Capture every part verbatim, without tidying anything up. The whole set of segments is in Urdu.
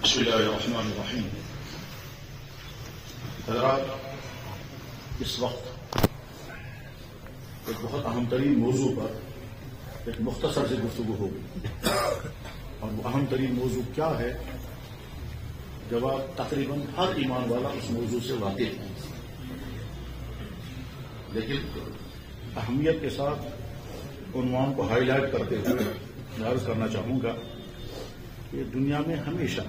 بسم اللہ الرحمن الرحیم. حضرات، اس وقت ایک بہت اہم ترین موضوع پر ایک مختصر سے گفتگو ہوگی، اور وہ اہم ترین موضوع کیا ہے؟ جواب تقریباً ہر ایمان والا اس موضوع سے واقف ہے، لیکن اہمیت کے ساتھ عنوان کو ہائی لائٹ کرتے ہوئے میں عرض کرنا چاہوں گا کہ دنیا میں ہمیشہ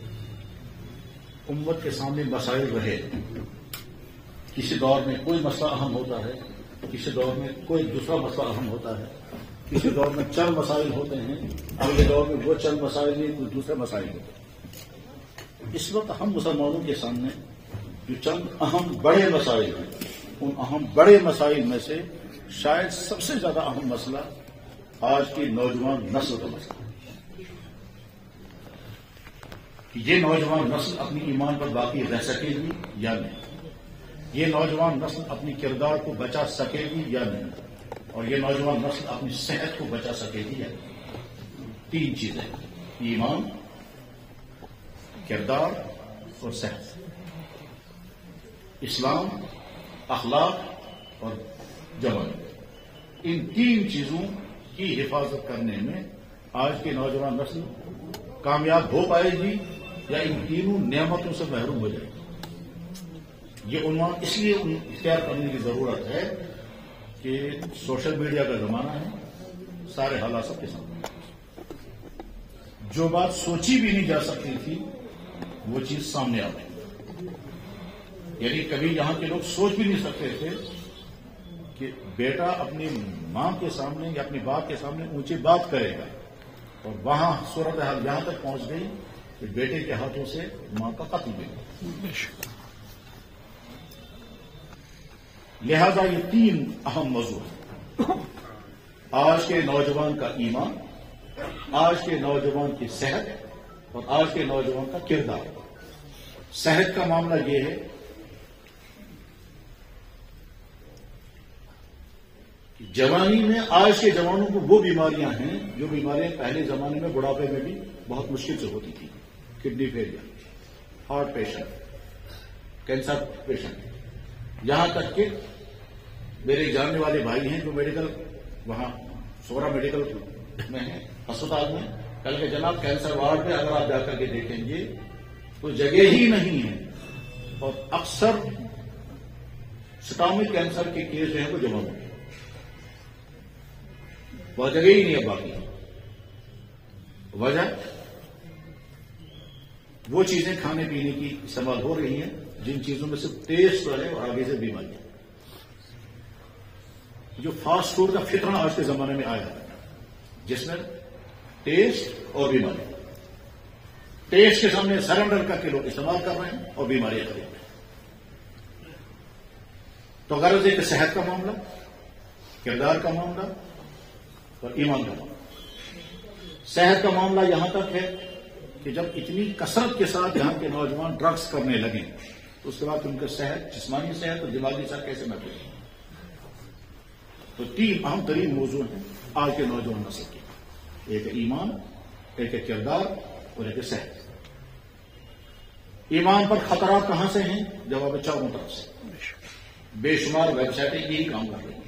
امت کے سامنے مسائل رہے. کسی دور میں کوئی مسئلہ اہم ہوتا ہے، کسی دور میں کوئی دوسرا مسئلہ اہم ہوتا ہے، کسی دور میں چند مسائل ہوتے ہیں، اگلے دور میں وہ چند مسائل نہیں کچھ دوسرے مسائل ہوتے ہیں. اس وقت ہم مسلمانوں کے سامنے جو چند اہم بڑے مسائل ہیں، ان اہم بڑے مسائل میں سے شاید سب سے زیادہ اہم مسئلہ آج کی نوجوان نسل کا مسئلہ ہے کہ یہ نوجوان نسل اپنی ایمان پر باقی رہ سکے گی یا نہیں، یہ نوجوان نسل اپنی کردار کو بچا سکے گی یا نہیں، اور یہ نوجوان نسل اپنی صحت کو بچا سکے گی یا نہیں. تین چیزیں: ایمان، کردار اور صحت. اسلام، اخلاق اور جوانی. ان تین چیزوں کی حفاظت کرنے میں آج کی نوجوان نسل کامیاب ہو پائے گی یا ان تینوں نعمتوں سے محروم ہو جائے گی. یہ عنوان اس لیے اختیار کرنے کی ضرورت ہے کہ سوشل میڈیا کا زمانہ ہے، سارے حالات سب کے سامنے. جو بات سوچی بھی نہیں جا سکتی تھی وہ چیز سامنے آ گئی. یعنی کبھی یہاں کے لوگ سوچ بھی نہیں سکتے تھے کہ بیٹا اپنی ماں کے سامنے یا اپنی باپ کے سامنے اونچی بات کرے گا، اور وہاں صورتحال یہاں تک پہنچ گئی کہ بیٹے کے ہاتھوں سے ماں کا قتل بھی ہوا. لہذا یہ تین اہم موضوع ہیں: آج کے نوجوان کا ایمان، آج کے نوجوان کی صحت، اور آج کے نوجوان کا کردار. صحت کا معاملہ یہ ہے کہ جوانی میں آج کے جوانوں کو وہ بیماریاں ہیں جو بیماریاں پہلے زمانے میں بڑھاپے میں بھی بہت مشکل سے ہوتی تھی. Kidney failure, heart patient, cancer patient, یہاں تک کہ میرے جاننے والے بھائی ہیں جو میڈیکل وہاں سورا میڈیکل میں ہیں، ہسپتال میں. کل کے جناب کینسر وارڈ پہ اگر آپ جا کر کے دیکھیں گے تو جگہ ہی نہیں ہے، اور اکثر سٹامک کینسر کے کیس جو ہیں وہ جمع ہوتے ہیں، وہ جگہ ہی نہیں ہے. باقی وجہ وہ چیزیں کھانے پینے کی استعمال ہو رہی ہیں جن چیزوں میں صرف ٹیسٹ ہے اور آگے سے بیماریاں. جو فاسٹ فوڈ کا فتنہ آج کے زمانے میں آیا ہے، جس میں ٹیسٹ اور بیماری، ٹیسٹ کے سامنے سرنڈر کر کے لوگ استعمال کر رہے ہیں اور بیماریاں کر رہے ہیں. تو غرض ہے کہ صحت کا معاملہ، کردار کا معاملہ اور ایمان کا معاملہ. صحت کا معاملہ یہاں تک ہے کہ جب اتنی کثرت کے ساتھ یہاں کے نوجوان ڈرگس کرنے لگے تو اس کے بعد ان کی صحت، جسمانی صحت اور دماغی صحت کیسے محفوظ ہے. تو تین اہم ترین موضوع ہیں آج کے نوجوان نسل کے: ایک ہے ایمان، ایک ہے کردار اور ایک ہے صحت. ایمان پر خطرات کہاں سے ہیں؟ جواب چاروں طرف سے. بے شمار ویب سائٹیں یہی کام کر رہی ہیں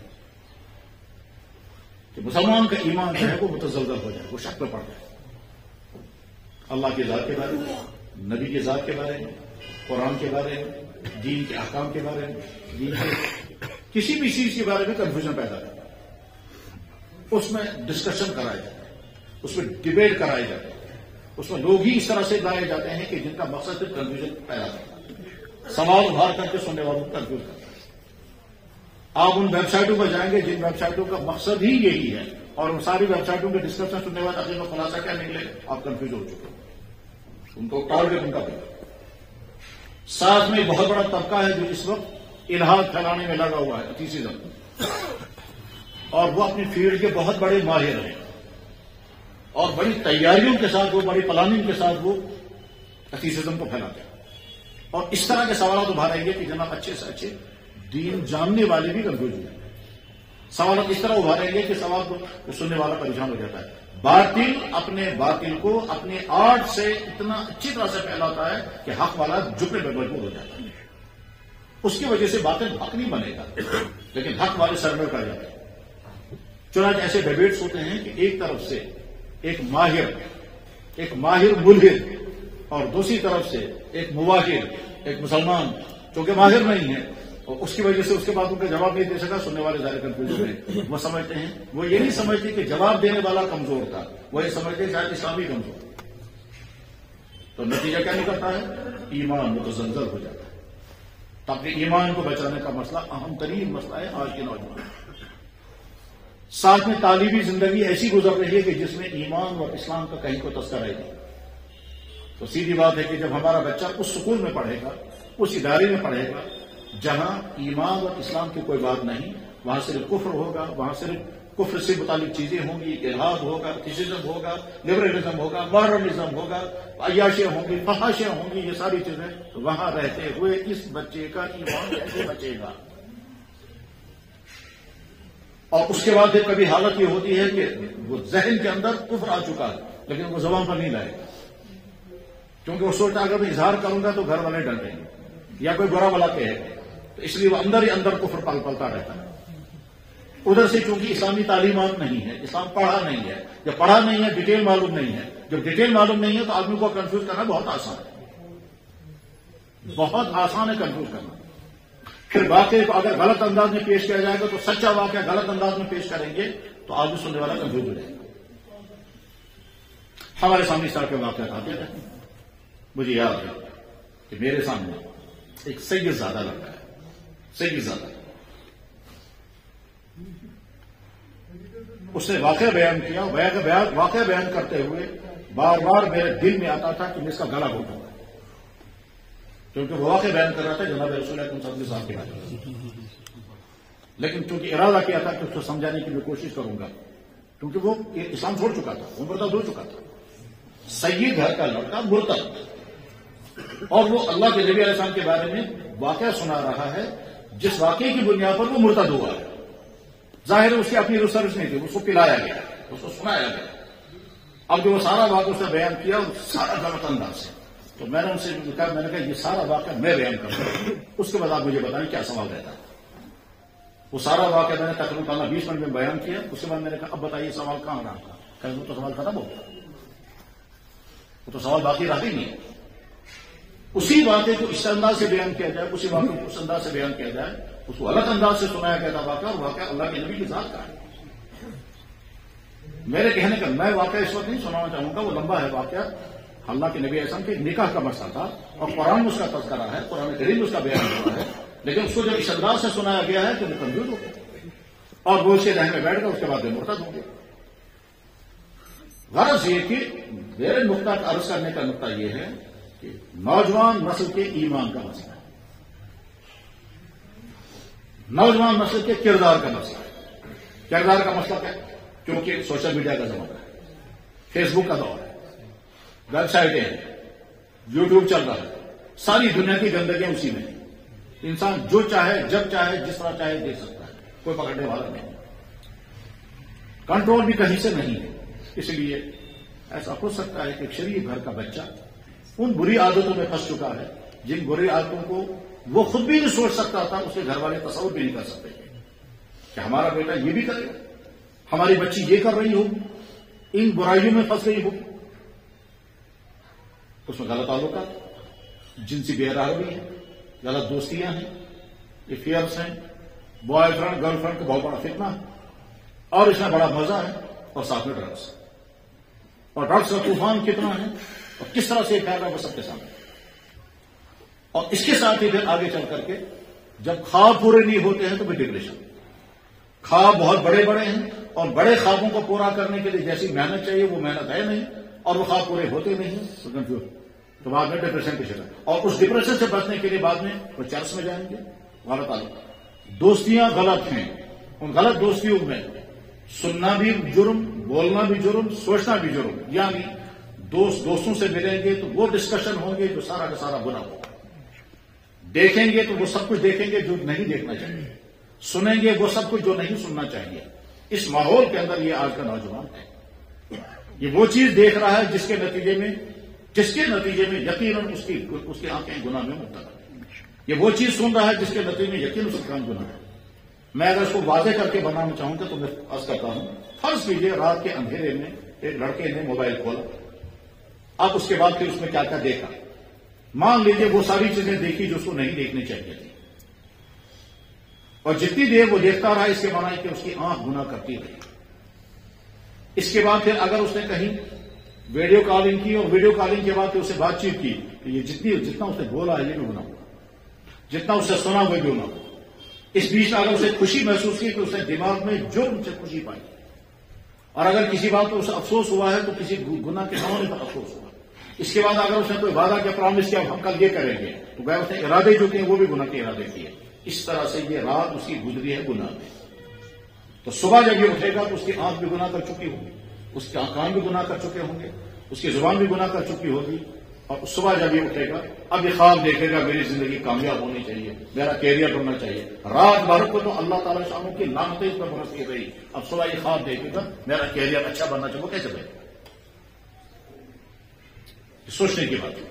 کہ مسلمان کا ایمان جو ہے وہ متزلزل ہو جائے، وہ شک میں پڑ جائے. اللہ کی ذات کے بارے میں، نبی کی ذات کے بارے میں، قرآن کے بارے میں، دین کے احکام کے بارے میں، دین کے کسی بھی چیز کے بارے میں کنفیوژن پیدا کرتا ہے. اس میں ڈسکشن کرایا جاتا ہے، اس میں ڈبیٹ کرایا جاتا ہے، اس میں لوگ ہی اس طرح سے لائے جاتے ہیں کہ جن کا مقصد صرف کنفیوژن پیدا کرتا ہے، سوال ابھار کر کے سننے والوں کو کنفیوز کرتا ہے. آپ ان ویب سائٹوں پر جائیں گے جن ویب سائٹوں کا مقصد ہی یہی ہے، اور ان ساری ویب سائٹوں کے ڈسکشن سننے والے اخیر میں خلاصہ کیا نکلے؟ آپ کنفیوز ہو چکے. ان کو ٹارگیٹ ان کا پڑا. ساتھ میں بہت بڑا طبقہ ہے جو اس وقت الہاد پھیلانے میں لگا ہوا ہے، ایتھیسزم، اور وہ اپنی فیلڈ کے بہت بڑے ماہر ہیں، اور بڑی تیاریوں کے ساتھ، وہ بڑی پلاننگ کے ساتھ وہ ایتھیسزم کو پھیلاتے ہیں. اور اس طرح کے سوالات ابھاریں گے کہ جناب اچھے سے اچھے دین جاننے والے بھی کنفیوز ہو جائیں گے. سوالات اس طرح ابھاریں گے کہ سوال کو سننے والا پریشان ہو جاتا ہے. باطل اپنے باطل کو اپنے آرٹ سے اتنا اچھی طرح سے پھیلاتا ہے کہ حق والا جھکنے پہ مجبور ہو جاتا ہے. اس کی وجہ سے باطل حق نہیں بنے گا لیکن حق والے سرنڈر کر جاتے ہیں. چنانچہ ایسے ڈیبیٹس ہوتے ہیں کہ ایک طرف سے ایک ماہر ایک ماہر ملحد اور دوسری طرف سے ایک مواہر ایک مسلمان چونکہ ماہر نہیں ہے اور اس کی وجہ سے اس کے بعد ان کا جواب نہیں دے سکا. سننے والے ظاہر کنفیوژ ہوئے. وہ سمجھتے ہیں وہ یہ نہیں سمجھتے کہ جواب دینے والا کمزور تھا, وہ یہ سمجھتے ہیں شاید اسلامی کمزور. تو نتیجہ کیا نکلتا ہے؟ ایمان متزلزل ہو جاتا ہے. تو اپنے ایمان کو بچانے کا مسئلہ اہم ترین مسئلہ ہے آج کے نوجوان. ساتھ میں تعلیمی زندگی ایسی گزر رہی ہے کہ جس میں ایمان اور اسلام کا کہیں کو تذکرہ ہے نہیں. تو سیدھی بات ہے کہ جب ہمارا بچہ اس سکول میں پڑھے گا, اس ادارے میں پڑھے گا جہاں ایمان اور اسلام کی کوئی بات نہیں, وہاں صرف کفر ہوگا, وہاں صرف کفر سے متعلق چیزیں ہوں گی, الحاد ہوگا, کسیزم ہوگا, لبرلزم ہوگا, ماڈرنزم ہوگا, عیاشیاں ہوں گی, فحاشیاں ہوں گی, یہ ساری چیزیں, تو وہاں رہتے ہوئے اس بچے کا ایمان کیسے بچے گا؟ اور اس کے بعد کبھی حالت یہ ہوتی ہے کہ وہ ذہن کے اندر کفر آ چکا ہے لیکن وہ زبان پر نہیں لائے گا, کیونکہ وہ سوچتا اگر میں اظہار کروں گا تو گھر والے ڈر دیں گے یا کوئی برا بلا کہے گا, تو اس لیے وہ اندر ہی اندر کفر پل پلتا رہتا ہے. ادھر سے چونکہ اسلامی تعلیمات نہیں ہے, اسلام پڑھا نہیں ہے, جب پڑھا نہیں ہے ڈیٹیل معلوم نہیں ہے, جب ڈیٹیل معلوم نہیں ہے تو آدمی کو کنفیوز کرنا بہت آسان ہے, بہت آسان ہے کنفیوز کرنا. پھر واقعے کو اگر غلط انداز میں پیش کیا جائے گا تو سچا واقعہ غلط انداز میں پیش کریں گے تو آدمی سننے والا کنفیوز ہو جائے گا. ہمارے سامنے اس طرح کے واقعات آتے رہتے ہیں. مجھے یاد ہے کہ میرے سامنے ایک سید زادہ لڑکا ہے, سید زادہ, اس نے واقعہ بیان کیا. واقعہ بیان کرتے ہوئے بار بار میرے دل میں آتا تھا کہ میں اس کا گلا گھونٹوں گا, کیونکہ وہ واقعہ بیان کر رہا تھا جناب رسول اللہ صلی اللہ علیہ وسلم کے بارے میں. لیکن چونکہ ارادہ کیا تھا کہ اس کو سمجھانے کی میں کوشش کروں گا, کیونکہ وہ اسلام چھوڑ چکا تھا, وہ مرتد ہو چکا تھا. سید گھر کا لڑکا مرتد, اور وہ اللہ کے نبی علیہ السلام کے بارے میں واقعہ سنا رہا ہے جس واقعے کی بنیاد پر وہ مرتد ہوا ہے. ظاہر ہے اس کی اپنی ریسرچ نہیں تھی, اس کو پلایا گیا, اس کو سنایا گیا. اب جو وہ سارا واقعہ اس نے بیان کیا سارا غلط انداز سے, تو میں نے ان سے کہا, میں نے کہا یہ سارا واقعہ میں بیان کرتا ہوں, اس کے بعد آپ مجھے بتائیں کیا سوال رہتا ہے. وہ سارا واقعہ میں نے تقریباً بیس منٹ میں بیان کیا. اس کے بعد میں نے کہا اب بتائیے سوال کہاں رہا تھا؟ کہ وہ تو سوال ختم ہو گیا, وہ تو سوال باقی رہا ہی نہیں. اسی واقعے کو اس انداز سے بیان کیا جائے, اسی واقعے کو اس انداز سے بیان کیا جائے, اس کو الگ انداز سے سنایا گیا تھا واقعہ, اور واقعہ اللہ کے نبی کی ذات کا ہے. میرے کہنے کا میں واقعہ اس وقت نہیں سنانا چاہوں گا, وہ لمبا ہے واقعہ. اللہ کے نبی اعظم کے نکاح کا مسئلہ تھا اور قرآن میں اس کا تذکرہ ہے, قرآن کریم میں اس کا بیان ہوا ہے, لیکن اس کو جب اس انداز سے سنایا گیا ہے تو وہ کنفیوز ہو گیا اور وہ اس کے ذہن میں بیٹھ گیا. اس کے بعد وہ مرتد ہو گیا. غرض یہ کہ میرے نقطہ عرض کرنے کا نقطہ یہ ہے کہ نوجوان نسل کے ایمان کا مسئلہ ہے, نوجوان نسل کے کردار کا مسئلہ ہے. کردار کا مسئلہ کیا ہے؟ کیونکہ سوشل میڈیا کا زمانہ ہے, فیس بک کا دور ہے, ویب سائٹیں ہیں, یوٹیوب چل رہا ہے, ساری دنیا کی گندگیاں اسی میں ہیں. انسان جو چاہے جب چاہے جس طرح چاہے دیکھ سکتا ہے, کوئی پکڑنے والا نہیں, کنٹرول بھی کہیں سے نہیں ہے. اس لیے ایسا ہو سکتا ہے کہ ایک شریف گھر کا بچہ ان بری عادتوں میں پھنس چکا ہے جن بری عادتوں کو وہ خود بھی نہیں سوچ سکتا تھا, اس کے گھر والے تصور بھی نہیں کر سکتے کہ ہمارا بیٹا یہ بھی کرے, ہماری بچی یہ کر رہی ہو, ان برائیوں میں پھنس گئی ہو. اس میں غلط تعلقات, جنسی بے راہی ہے, غلط دوستیاں ہیں, افیئرس ہیں, بوائے فرینڈ گرل فرینڈ کا بہت بڑا فتنہ ہے, اور اس میں بڑا مزہ ہے, اور ساتھ میں ڈرگس. اور ڈرگس کا طوفان کتنا ہے اور کس طرح سے پھیل رہا ہے وہ سب کے سامنے. اور اس کے ساتھ ہی پھر آگے چل کر کے جب خواب پورے نہیں ہوتے ہیں تو پھر ڈپریشن. خواب بہت بڑے بڑے ہیں اور بڑے خوابوں کو پورا کرنے کے لیے جیسی محنت چاہیے وہ محنت ہے نہیں, اور وہ خواب پورے ہوتے نہیں تو کنفیوز, تو بعد میں ڈپریشن کی شکل. اور اس ڈپریشن سے بچنے کے لیے بعد میں وہ چرچ میں جائیں گے, غلط تعلق, دوستیاں غلط ہیں, ان غلط دوستیوں میں سننا بھی جرم, بولنا بھی جرم, سوچنا بھی جرم. یعنی دوست دوستوں سے ملیں گے تو وہ ڈسکشن ہوں گے جو سارا کا سارا برا ہوگا, دیکھیں گے تو وہ سب کچھ دیکھیں گے جو نہیں دیکھنا چاہیے, سنیں گے وہ سب کچھ جو نہیں سننا چاہیے. اس ماحول کے اندر یہ آج کا نوجوان ہے. یہ وہ چیز دیکھ رہا ہے جس کے نتیجے میں جس کے نتیجے میں یقیناً اس کی اس کی آنکھیں گناہ میں مبتلا ہے. یہ وہ چیز سن رہا ہے جس کے نتیجے میں یقیناً اس کا کام گناہ ہے. میں اگر اس کو واضح کر کے بنانا چاہوں گا تو میں عرض کرتا ہوں، فرض کیجیے رات کے اندھیرے میں ایک لڑکے نے موبائل کھولا، اب اس کے بعد پھر اس میں کیا کیا دیکھا، مان لیجیے وہ ساری چیزیں دیکھی جو اس کو نہیں دیکھنی چاہیے تھی، اور جتنی دیر وہ دیکھتا رہا اس کے معنی ہے کہ اس کی آنکھ گناہ کرتی رہی. اس کے بعد پھر اگر اس نے کہیں ویڈیو کالنگ کی اور ویڈیو کالنگ کے بعد پھر اسے بات چیت کی تو یہ جتنی جتنا اس نے بولا ہے یہ بھی گناہ ہوا، جتنا اسے سنا وہ بھی گناہ ہوا. اس بیچ میں اگر اسے خوشی محسوس کی تو اس نے دماغ میں جرم سے خوشی پائی، اور اگر کسی بات پر اسے افسوس ہوا ہے تو کسی گناہ کے ہونے پر افسوس ہوا. اس کے بعد اگر اس نے کوئی وعدہ کیا، پرامس کیا ہم کل یہ کریں گے، تو گیا اس نے ارادے جو کیے وہ بھی گناہ کے ارادے کیے. اس طرح سے یہ رات اس کی گزری ہے گناہ میں. تو صبح جب یہ اٹھے گا تو اس کی آنکھ بھی گناہ کر چکی ہوگی، اس کے کان بھی گناہ کر چکے ہوں گے، اس کی زبان بھی گناہ کر چکی ہوگی. اور صبح جب یہ اٹھے گا اب یہ خواب دیکھے گا میری زندگی کامیاب ہونی چاہیے، میرا کیریئر بننا چاہیے. رات بھر کو تو اللہ تعالیٰ شاموں کی لعنتیں اس پر برستی رہی، اب صبح یہ خواب دیکھے گا میرا کیریئر اچھا بننا چاہیے. وہ کیسے بنے؟ سوچنے کی بات ہے.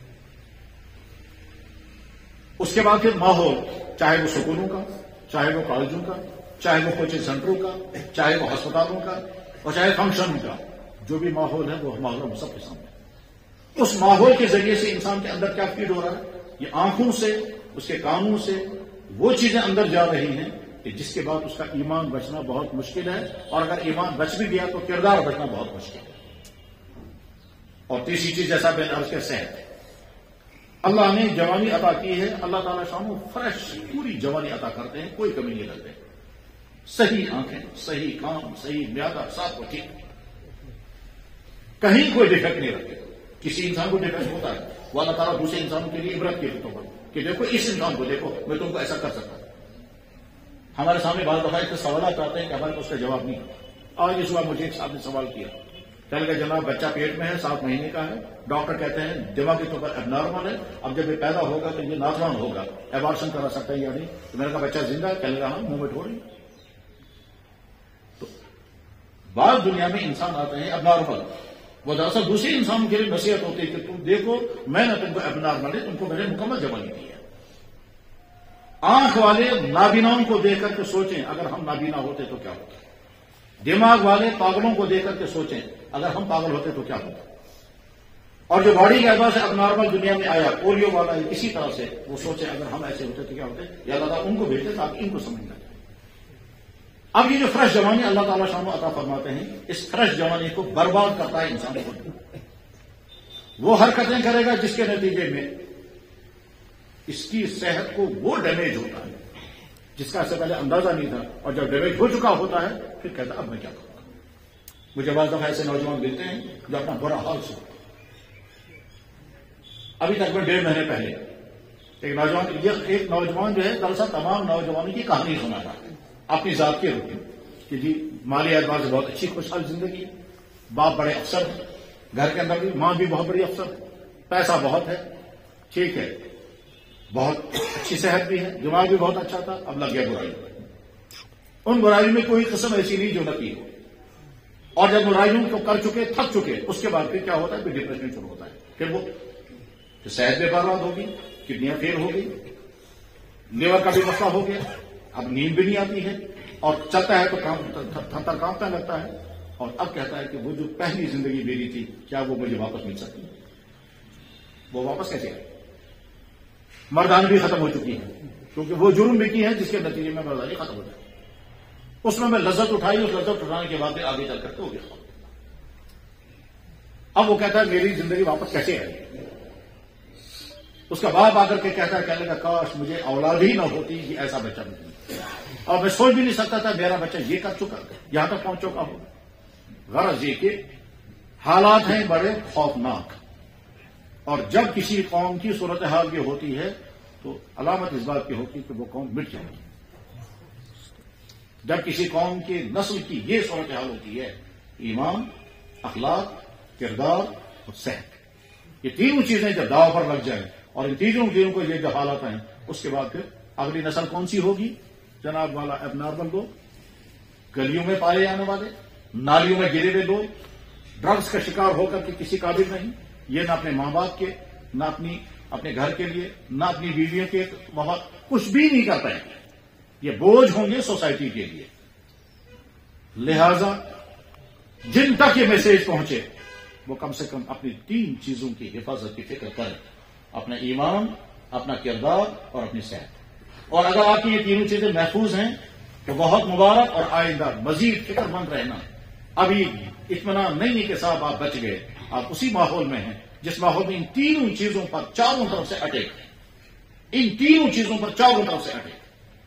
اس کے بعد پھر ماحول، چاہے وہ سکولوں کا، چاہے وہ کالجوں کا، چاہے وہ کوچنگ سینٹروں کا، چاہے وہ ہسپتالوں کا، اور چاہے فنکشن کا، جو بھی ماحول ہے وہ ماحول ہم سب کے سامنے. اس ماحول کے ذریعے سے انسان کے اندر کیا فیڈ ہو رہا ہے؟ یہ آنکھوں سے، اس کے کانوں سے وہ چیزیں اندر جا رہی ہیں کہ جس کے بعد اس کا ایمان بچنا بہت مشکل ہے، اور اگر ایمان بچ بھی گیا تو کردار بچنا بہت مشکل ہے. اور تیسری چیز جیسا میں نے عرض کیا، صحت. اللہ نے جوانی عطا کی ہے، اللہ تعالیٰ شاموں فریش پوری جوانی عطا کرتے ہیں، کوئی کمی نہیں رکھتے. صحیح آنکھیں، صحیح کام، صحیح میادہ، سب کو ٹھیک، کہیں کوئی ڈیفیکٹ نہیں رکھتے. کسی انسان کو ڈیفیکٹ ہوتا ہے، وہ اللہ تعالیٰ دوسرے انسانوں کے لیے عبرت کے طور پر کہ دیکھو اس انسان کو دیکھو، میں تم کو ایسا کر سکتا ہوں. ہمارے سامنے بعض دفعہ اس سوالات آتے ہیں کہ ہمارے کو اس کا جواب نہیں ہوتا. آج اس بار مجھے ایک صاحب نے سوال کیا، کہنے لگا جناب بچہ پیٹ میں ہے، سات مہینے کا ہے، ڈاکٹر کہتے ہیں دماغی طور پر اب نارمل ہے، اب جب یہ پیدا ہوگا تو یہ ناتوان ہوگا، ایبارشن کرا سکتا ہے یا نہیں. تو میں نے کہا بچہ زندہ ہے؟ کہنے لگا ہاں موومنٹ ہو رہی. تو بعض دنیا میں انسان آتے ہیں اب نارمل، وہ دراصل دوسرے انسانوں کے لیے نصیحت ہوتی ہے کہ تم دیکھو میں نے تم کو اب نارمل ہے، تم کو میں نے مکمل جوانی دی ہے. آنکھ والے نابیناؤں کو دیکھ کر کے سوچیں اگر ہم نابینا ہوتے تو کیا ہوتا. دماغ والے پاگلوں کو دیکھ کر کے سوچیں اگر ہم پاگل ہوتے تو کیا ہوتا. اور جو باڈی کے اعتبار سے اب نارمل دنیا میں آیا، پولیو والا ہے، اسی طرح سے وہ سوچیں اگر ہم ایسے ہوتے تو کیا ہوتے. یا اللہ تعالیٰ ان کو بھیجتے تاکہ ان کو سمجھنا چاہیے. اب یہ جو فریش جوانی اللہ تعالیٰ شاموں عطا فرماتے ہیں، اس فریش جوانی کو برباد کرتا ہے انسان کو. وہ حرکتیں کرے گا جس کے نتیجے میں اس کی صحت کو وہ ڈیمیج ہوتا ہے جس کا اس سے پہلے اندازہ نہیں تھا، اور جب ڈیمیج ہو چکا ہوتا ہے پھر کہتا ہے اب میں کیا کروں گا. مجھے بعض دفعہ ایسے نوجوان ملتے ہیں جو اپنا برا حال سے، ابھی تک میں ڈیڑھ مہینے پہلے ایک نوجوان ایک نوجوان جو ہے دراصل تمام نوجوانوں کی کہانی سنا رہا ہے اپنی ذات کے روپ میں کہ جی مالی اعتبار سے بہت اچھی خوشحال زندگی ہے، باپ بڑے افسر ہیں، گھر کے اندر بھی ماں بھی بہت بڑی افسر ہے، پیسہ بہت ہے، ٹھیک ہے، بہت اچھی صحت بھی ہے، دماغ بھی بہت اچھا تھا. اب لگ گیا برائی. ان برائیوں میں کوئی قسم ایسی نہیں جو نہ کی ہو، اور جب برائیوں کو کر چکے، تھک چکے، اس کے بعد پھر کیا ہوتا ہے؟ پھر ڈپریشن شروع ہوتا ہے. پھر وہ صحت بھی برباد ہوگی، کڈنیاں فیل ہو گئی، لیور کا بھی مسئلہ ہو گیا، اب نیند بھی نہیں آتی ہے، اور چلتا ہے تو تھر کانپنے لگتا ہے. اور اب کہتا ہے کہ وہ جو پہلی زندگی میری تھی کیا وہ مجھے واپس مل سکتی ہے؟ وہ واپس کیسے آئے؟ مردانی بھی ختم ہو چکی ہے، کیونکہ وہ جرم بھی کی ہے جس کے نتیجے میں مردانی ختم ہو جائے. اس میں میں لذت اٹھائی، اس لذت اٹھانے کے بعد آگے چل کر کے ہو گیا. اب وہ کہتا ہے میری زندگی واپس کیسے آئے؟ اس کا باپ آ کر کے کہتا ہے کہنے لگا کاش مجھے اولاد ہی نہ ہوتی کہ ایسا بچہ مجھے، اور میں سوچ بھی نہیں سکتا تھا میرا بچہ یہ کر چکا، یہاں تک پہنچ چکا ہو. غرض یہ کہ حالات ہیں بڑے خوفناک، اور جب کسی قوم کی صورتحال یہ ہوتی ہے تو علامت اس بات کی ہوتی ہے کہ وہ قوم مٹ جائے گی. جب کسی قوم کی نسل کی یہ صورتحال ہوتی ہے، ایمان، اخلاق، کردار اور صحت، یہ تینوں چیزیں جب داؤ پر لگ جائیں اور ان تینوں چیزوں کو یہ جو حالات ہیں، اس کے بعد پھر اگلی نسل کون سی ہوگی جناب والا؟ اب نارمل لوگ، گلیوں میں پائے جانے والے، نالیوں میں گرے ہوئے لوگ، ڈرگس کا شکار ہو کر کے کسی قابل نہیں، یہ نہ اپنے ماں باپ کے، نہ اپنی اپنے گھر کے لیے، نہ اپنی بیویوں کے، بہت کچھ بھی نہیں کر پائیں گے، یہ بوجھ ہوں گے سوسائٹی کے لیے۔ لہذا جن تک یہ میسج پہنچے وہ کم سے کم اپنی تین چیزوں کی حفاظت کی فکر کریں، اپنا ایمان، اپنا کردار اور اپنی صحت۔ اور اگر آپ کی یہ تینوں چیزیں محفوظ ہیں تو بہت مبارک، اور آئندہ مزید فکر مند رہنا۔ ابھی اطمینان نہیں ہے کہ صاحب آپ بچ گئے، آپ اسی ماحول میں ہیں جس ماحول میں ان تینوں چیزوں پر چاروں طرف سے اٹیک ہے، ان تینوں چیزوں پر چاروں طرف سے اٹیک۔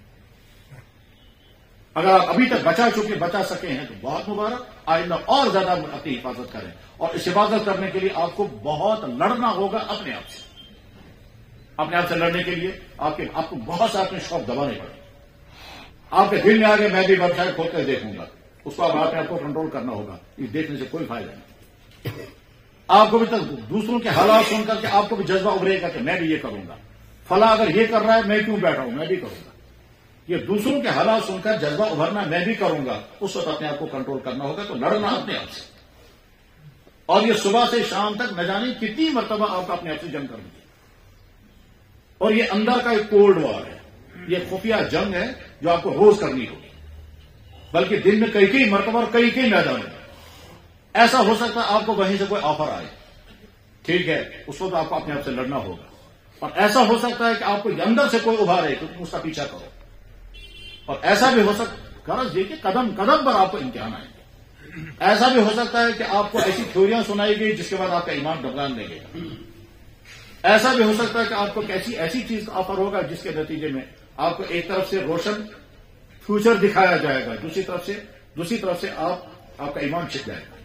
اگر آپ ابھی تک بچا چکے بچا سکے ہیں تو بہت مبارک، آئندہ اور زیادہ اپنی حفاظت کریں، اور اس حفاظت کرنے کے لیے آپ کو بہت لڑنا ہوگا اپنے آپ سے۔ اپنے آپ سے لڑنے کے لیے آپ کے آپ کو بہت سارے اپنے شوق دبانے پڑیں۔ آپ کے دل میں آگے میں بھی ویب سائٹ کھول کر دیکھوں گا، اس کو آپ نے آپ کو کنٹرول کرنا ہوگا، اس دیکھنے سے کوئی فائدہ نہیں۔ آپ کو بھی تک دوسروں کے حالات سن کر کے آپ کو بھی جذبہ ابھرے گا کہ میں بھی یہ کروں گا، فلاں اگر یہ کر رہا ہے میں کیوں بیٹھا ہوں، میں بھی کروں گا۔ یہ دوسروں کے حالات سن کر جذبہ ابھرنا میں بھی کروں گا، اس وقت اپنے آپ کو کنٹرول کرنا ہوگا، تو لڑنا اپنے آپ سے۔ اور یہ صبح سے شام تک نہ جانے کتنی مرتبہ آپ کو اپنے آپ سے جنگ کرنی ہے، اور یہ اندر کا ایک کولڈ وار ہے، یہ خفیہ جنگ ہے جو آپ کو روز کرنی ہوگی، بلکہ دن میں کئی کئی مرتبہ اور کئی کئی میدان میں۔ ایسا ہو سکتا ہے آپ کو وہیں سے کوئی آفر آئے، ٹھیک ہے، اس وقت آپ کو اپنے آپ سے لڑنا ہوگا، اور ایسا ہو سکتا ہے کہ آپ کو اندر سے کوئی ابھارے تو اس کا پیچھا کرو، اور ایسا بھی ہو سکتا غرض یہ کہ قدم قدم پر آپ کو امتحان آئیں گے۔ ایسا بھی ہو سکتا ہے کہ آپ کو ایسی تھیوریاں سنائی گئی جس کے بعد آپ کا ایمان ڈگان لے گا۔ ایسا بھی ہو سکتا ہے کہ آپ کو کیسی ایسی چیز کا آفر ہوگا جس کے نتیجے میں آپ کو ایک طرف سے روشن فیوچر دکھایا جائے گا، دوسری طرف سے دوسری طرف سے آپ آپ کا ایمان چھپ جائے گا۔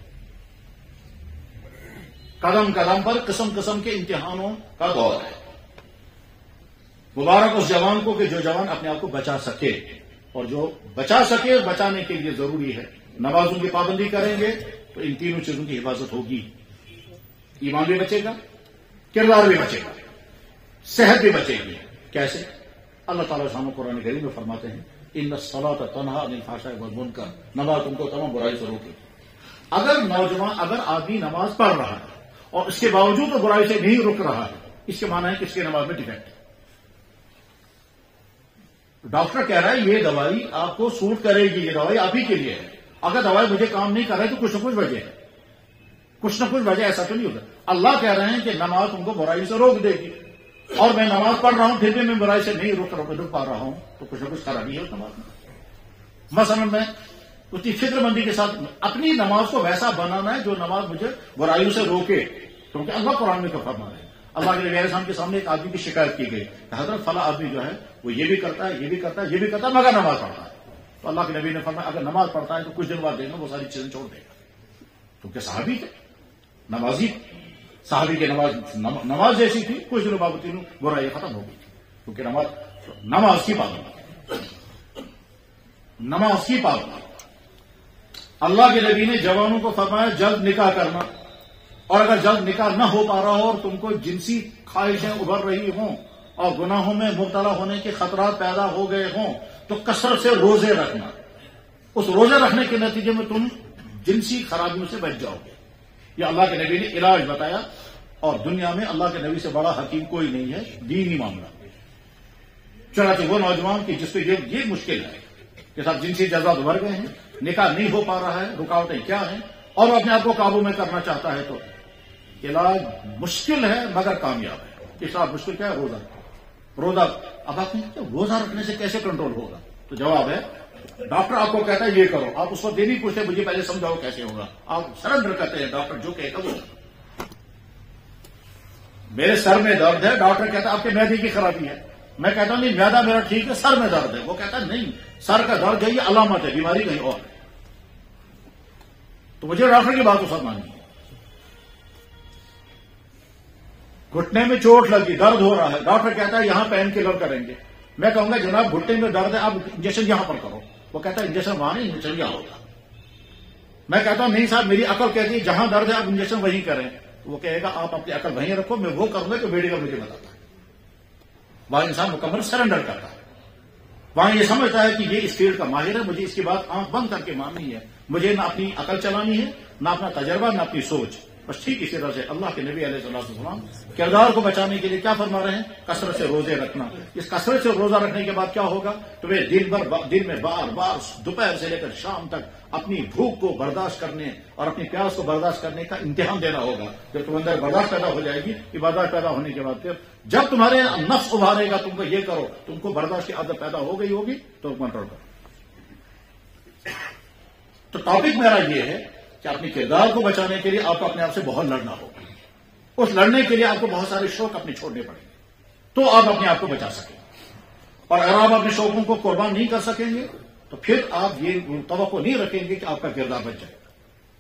قدم قدم پر قسم قسم کے امتحانوں کا دور ہے۔ مبارک اس جوان کو کہ جو جوان اپنے آپ کو بچا سکے، اور جو بچا سکے بچانے کے لیے ضروری ہے نمازوں کی پابندی کریں گے تو ان تینوں چیزوں کی حفاظت ہوگی، ایمان بھی بچے گا، کردار بھی بچے گا، صحت بھی بچے گی۔ کیسے؟ اللہ تعالیٰ ہم قرآن کریم میں فرماتے ہیں ان الصلاۃ تنہی عن الفحشاء والمنکر، نماز تم کو تمام برائی سے روکے۔ اگر نوجوان اگر آدمی نماز پڑھ رہا ہے اور اس کے باوجود وہ برائی سے نہیں رک رہا ہے، اس کے معنی ہے کہ اس کی نماز میں ڈیفیکٹ ہے۔ ڈاکٹر کہہ رہا ہے یہ دوائی آپ کو سوٹ کرے گی، یہ دوائی آپ ہی کے لیے ہے، اگر دوائی مجھے کام نہیں کر رہی تو کچھ نہ کچھ وجہ ہے، کچھ نہ کچھ وجہ، ایسا تو نہیں ہوتا۔ اللہ کہہ رہے ہیں کہ نماز تم کو برائی سے روک دے گی، اور میں نماز پڑھ رہا ہوں پھر بھی میں برائی سے نہیں روک رک پا رہا ہوں، تو کچھ نہ کچھ خرابی ہے اس نماز میں۔ مثلا میں اتنی فکر مندی کے ساتھ اپنی نماز کو ویسا بنانا ہے جو نماز مجھے برائیوں سے روکے، کیونکہ اللہ قرآن میں فرما ہے۔ اللہ کے نبی علیہ السلام کے سامنے ایک آدمی کی شکایت کی گئی کہ حضرت فلاں آدمی جو ہے وہ یہ بھی کرتا ہے یہ بھی کرتا ہے یہ بھی کرتا ہے مگر نماز پڑھتا ہے، تو اللہ کے نبی نے فرمایا اگر نماز پڑھتا ہے تو کچھ دن بعد دیکھنا وہ ساری چیزیں چھوڑ دے گا، کیونکہ صحابی تھے، نمازی صحابی کی نماز نماز جیسی تھی، کچھ دنوں بعد تینوں برائی ختم ہو گئی تھی، کیونکہ نماز نماز کی پابندی نماز کی پابندی اللہ کے نبی نے جوانوں کو فرمایا جلد نکاح کرنا، اور اگر جلد نکاح نہ ہو پا رہا ہو اور تم کو جنسی خواہشیں ابھر رہی ہوں اور گناہوں میں مبتلا ہونے کے خطرات پیدا ہو گئے ہوں تو کثرت سے روزے رکھنا، اس روزے رکھنے کے نتیجے میں تم جنسی خرابیوں سے بچ جاؤ گے۔ یہ اللہ کے نبی نے علاج بتایا، اور دنیا میں اللہ کے نبی سے بڑا حکیم کوئی نہیں ہے دینی معاملہ۔ چنانچہ وہ نوجوان کی جس کو یہ یہ مشکل ہے کہ صاحب جنسی جذبات ابھر گئے ہیں، نکاح نہیں ہو پا رہا ہے، رکاوٹیں کیا ہیں، اور وہ اپنے آپ کو قابو میں کرنا چاہتا ہے، تو علاج مشکل ہے مگر کامیاب ہے۔ اس آپ مشکل کیا ہے؟ روزہ روزہ اب آپ کہیں روزہ رکھنے سے کیسے کنٹرول ہوگا؟ تو جواب ہے ڈاکٹر آپ کو کہتا ہے یہ کرو، آپ اس کو دے نہیں پوچھتے مجھے پہلے سمجھاؤ کیسے ہوگا، آپ سرنڈر کرتے ہیں، ڈاکٹر جو کہے گا وہ۔ میرے سر میں درد ہے، ڈاکٹر کہتا ہے آپ کے معدے کی خرابی ہے، میں کہتا ہوں نہیں معدہ میرا ٹھیک ہے، سر میں درد ہے، وہ کہتا ہے نہیں سر کا درد ہے یہ علامت ہے بیماری کہیں اور ہے، تو مجھے ڈاکٹر کی بات تو سب ماننی ہے۔ گھٹنے میں چوٹ لگی، درد ہو رہا ہے، ڈاکٹر کہتا ہے یہاں پین کلر کریں گے، میں کہوں گا جناب گھٹنے میں درد ہے آپ انجیکشن یہاں پر کرو، وہ کہتا ہے انجیکشن وہاں نہیں انجیکشن یہاں ہوگا، میں کہتا ہوں نہیں صاحب میری عقل کہتی ہے جہاں درد ہے آپ انجیکشن وہیں کریں، وہ کہے گا آپ اپنی عقل وہیں رکھو، میں وہ کروں گا کہ میڈیکل مجھے بتاتا ہے۔ وہاں انسان مکمل سرنڈر کرتا ہے۔ وہاں یہ سمجھتا ہے کہ یہ اس فیلڈ کا ماہر ہے، مجھے اس کی بات آنکھ بند کر کے ماننی ہے، مجھے نہ اپنی عقل چلانی ہے، نہ اپنا تجربہ، نہ اپنی سوچ. بس ٹھیک اسی طرح سے اللہ کے نبی علیہ الصلوۃ والسلام کردار کو بچانے کے لیے کیا فرما رہے ہیں؟ کثرت سے روزے رکھنا. اس کثرت سے روزہ رکھنے کے بعد کیا ہوگا؟ تمہیں دن بھر دن میں بار بار دوپہر سے لے کر شام تک اپنی بھوک کو برداشت کرنے اور اپنی پیاس کو برداشت کرنے کا امتحان دینا ہوگا. جب تم اندر برداشت پیدا ہو جائے گی، عبادت پیدا ہونے کے بعد پھر جب تمہارے نفس ابھارے گا تم کو یہ کرو، تم کو برداشت کی عادت پیدا ہو گئی ہوگی تو کنٹرول کرو. تو ٹاپک میرا یہ ہے کہ اپنے کردار کو بچانے کے لیے آپ کو اپنے آپ سے بہت لڑنا ہوگا. اس لڑنے کے لیے آپ کو بہت سارے شوق اپنے چھوڑنے پڑیں گے تو آپ اپنے آپ کو بچا سکیں. اور اگر آپ اپنے شوقوں کو قربان نہیں کر سکیں گے تو پھر آپ یہ توقع نہیں رکھیں گے کہ آپ کا کردار بچ جائے گا.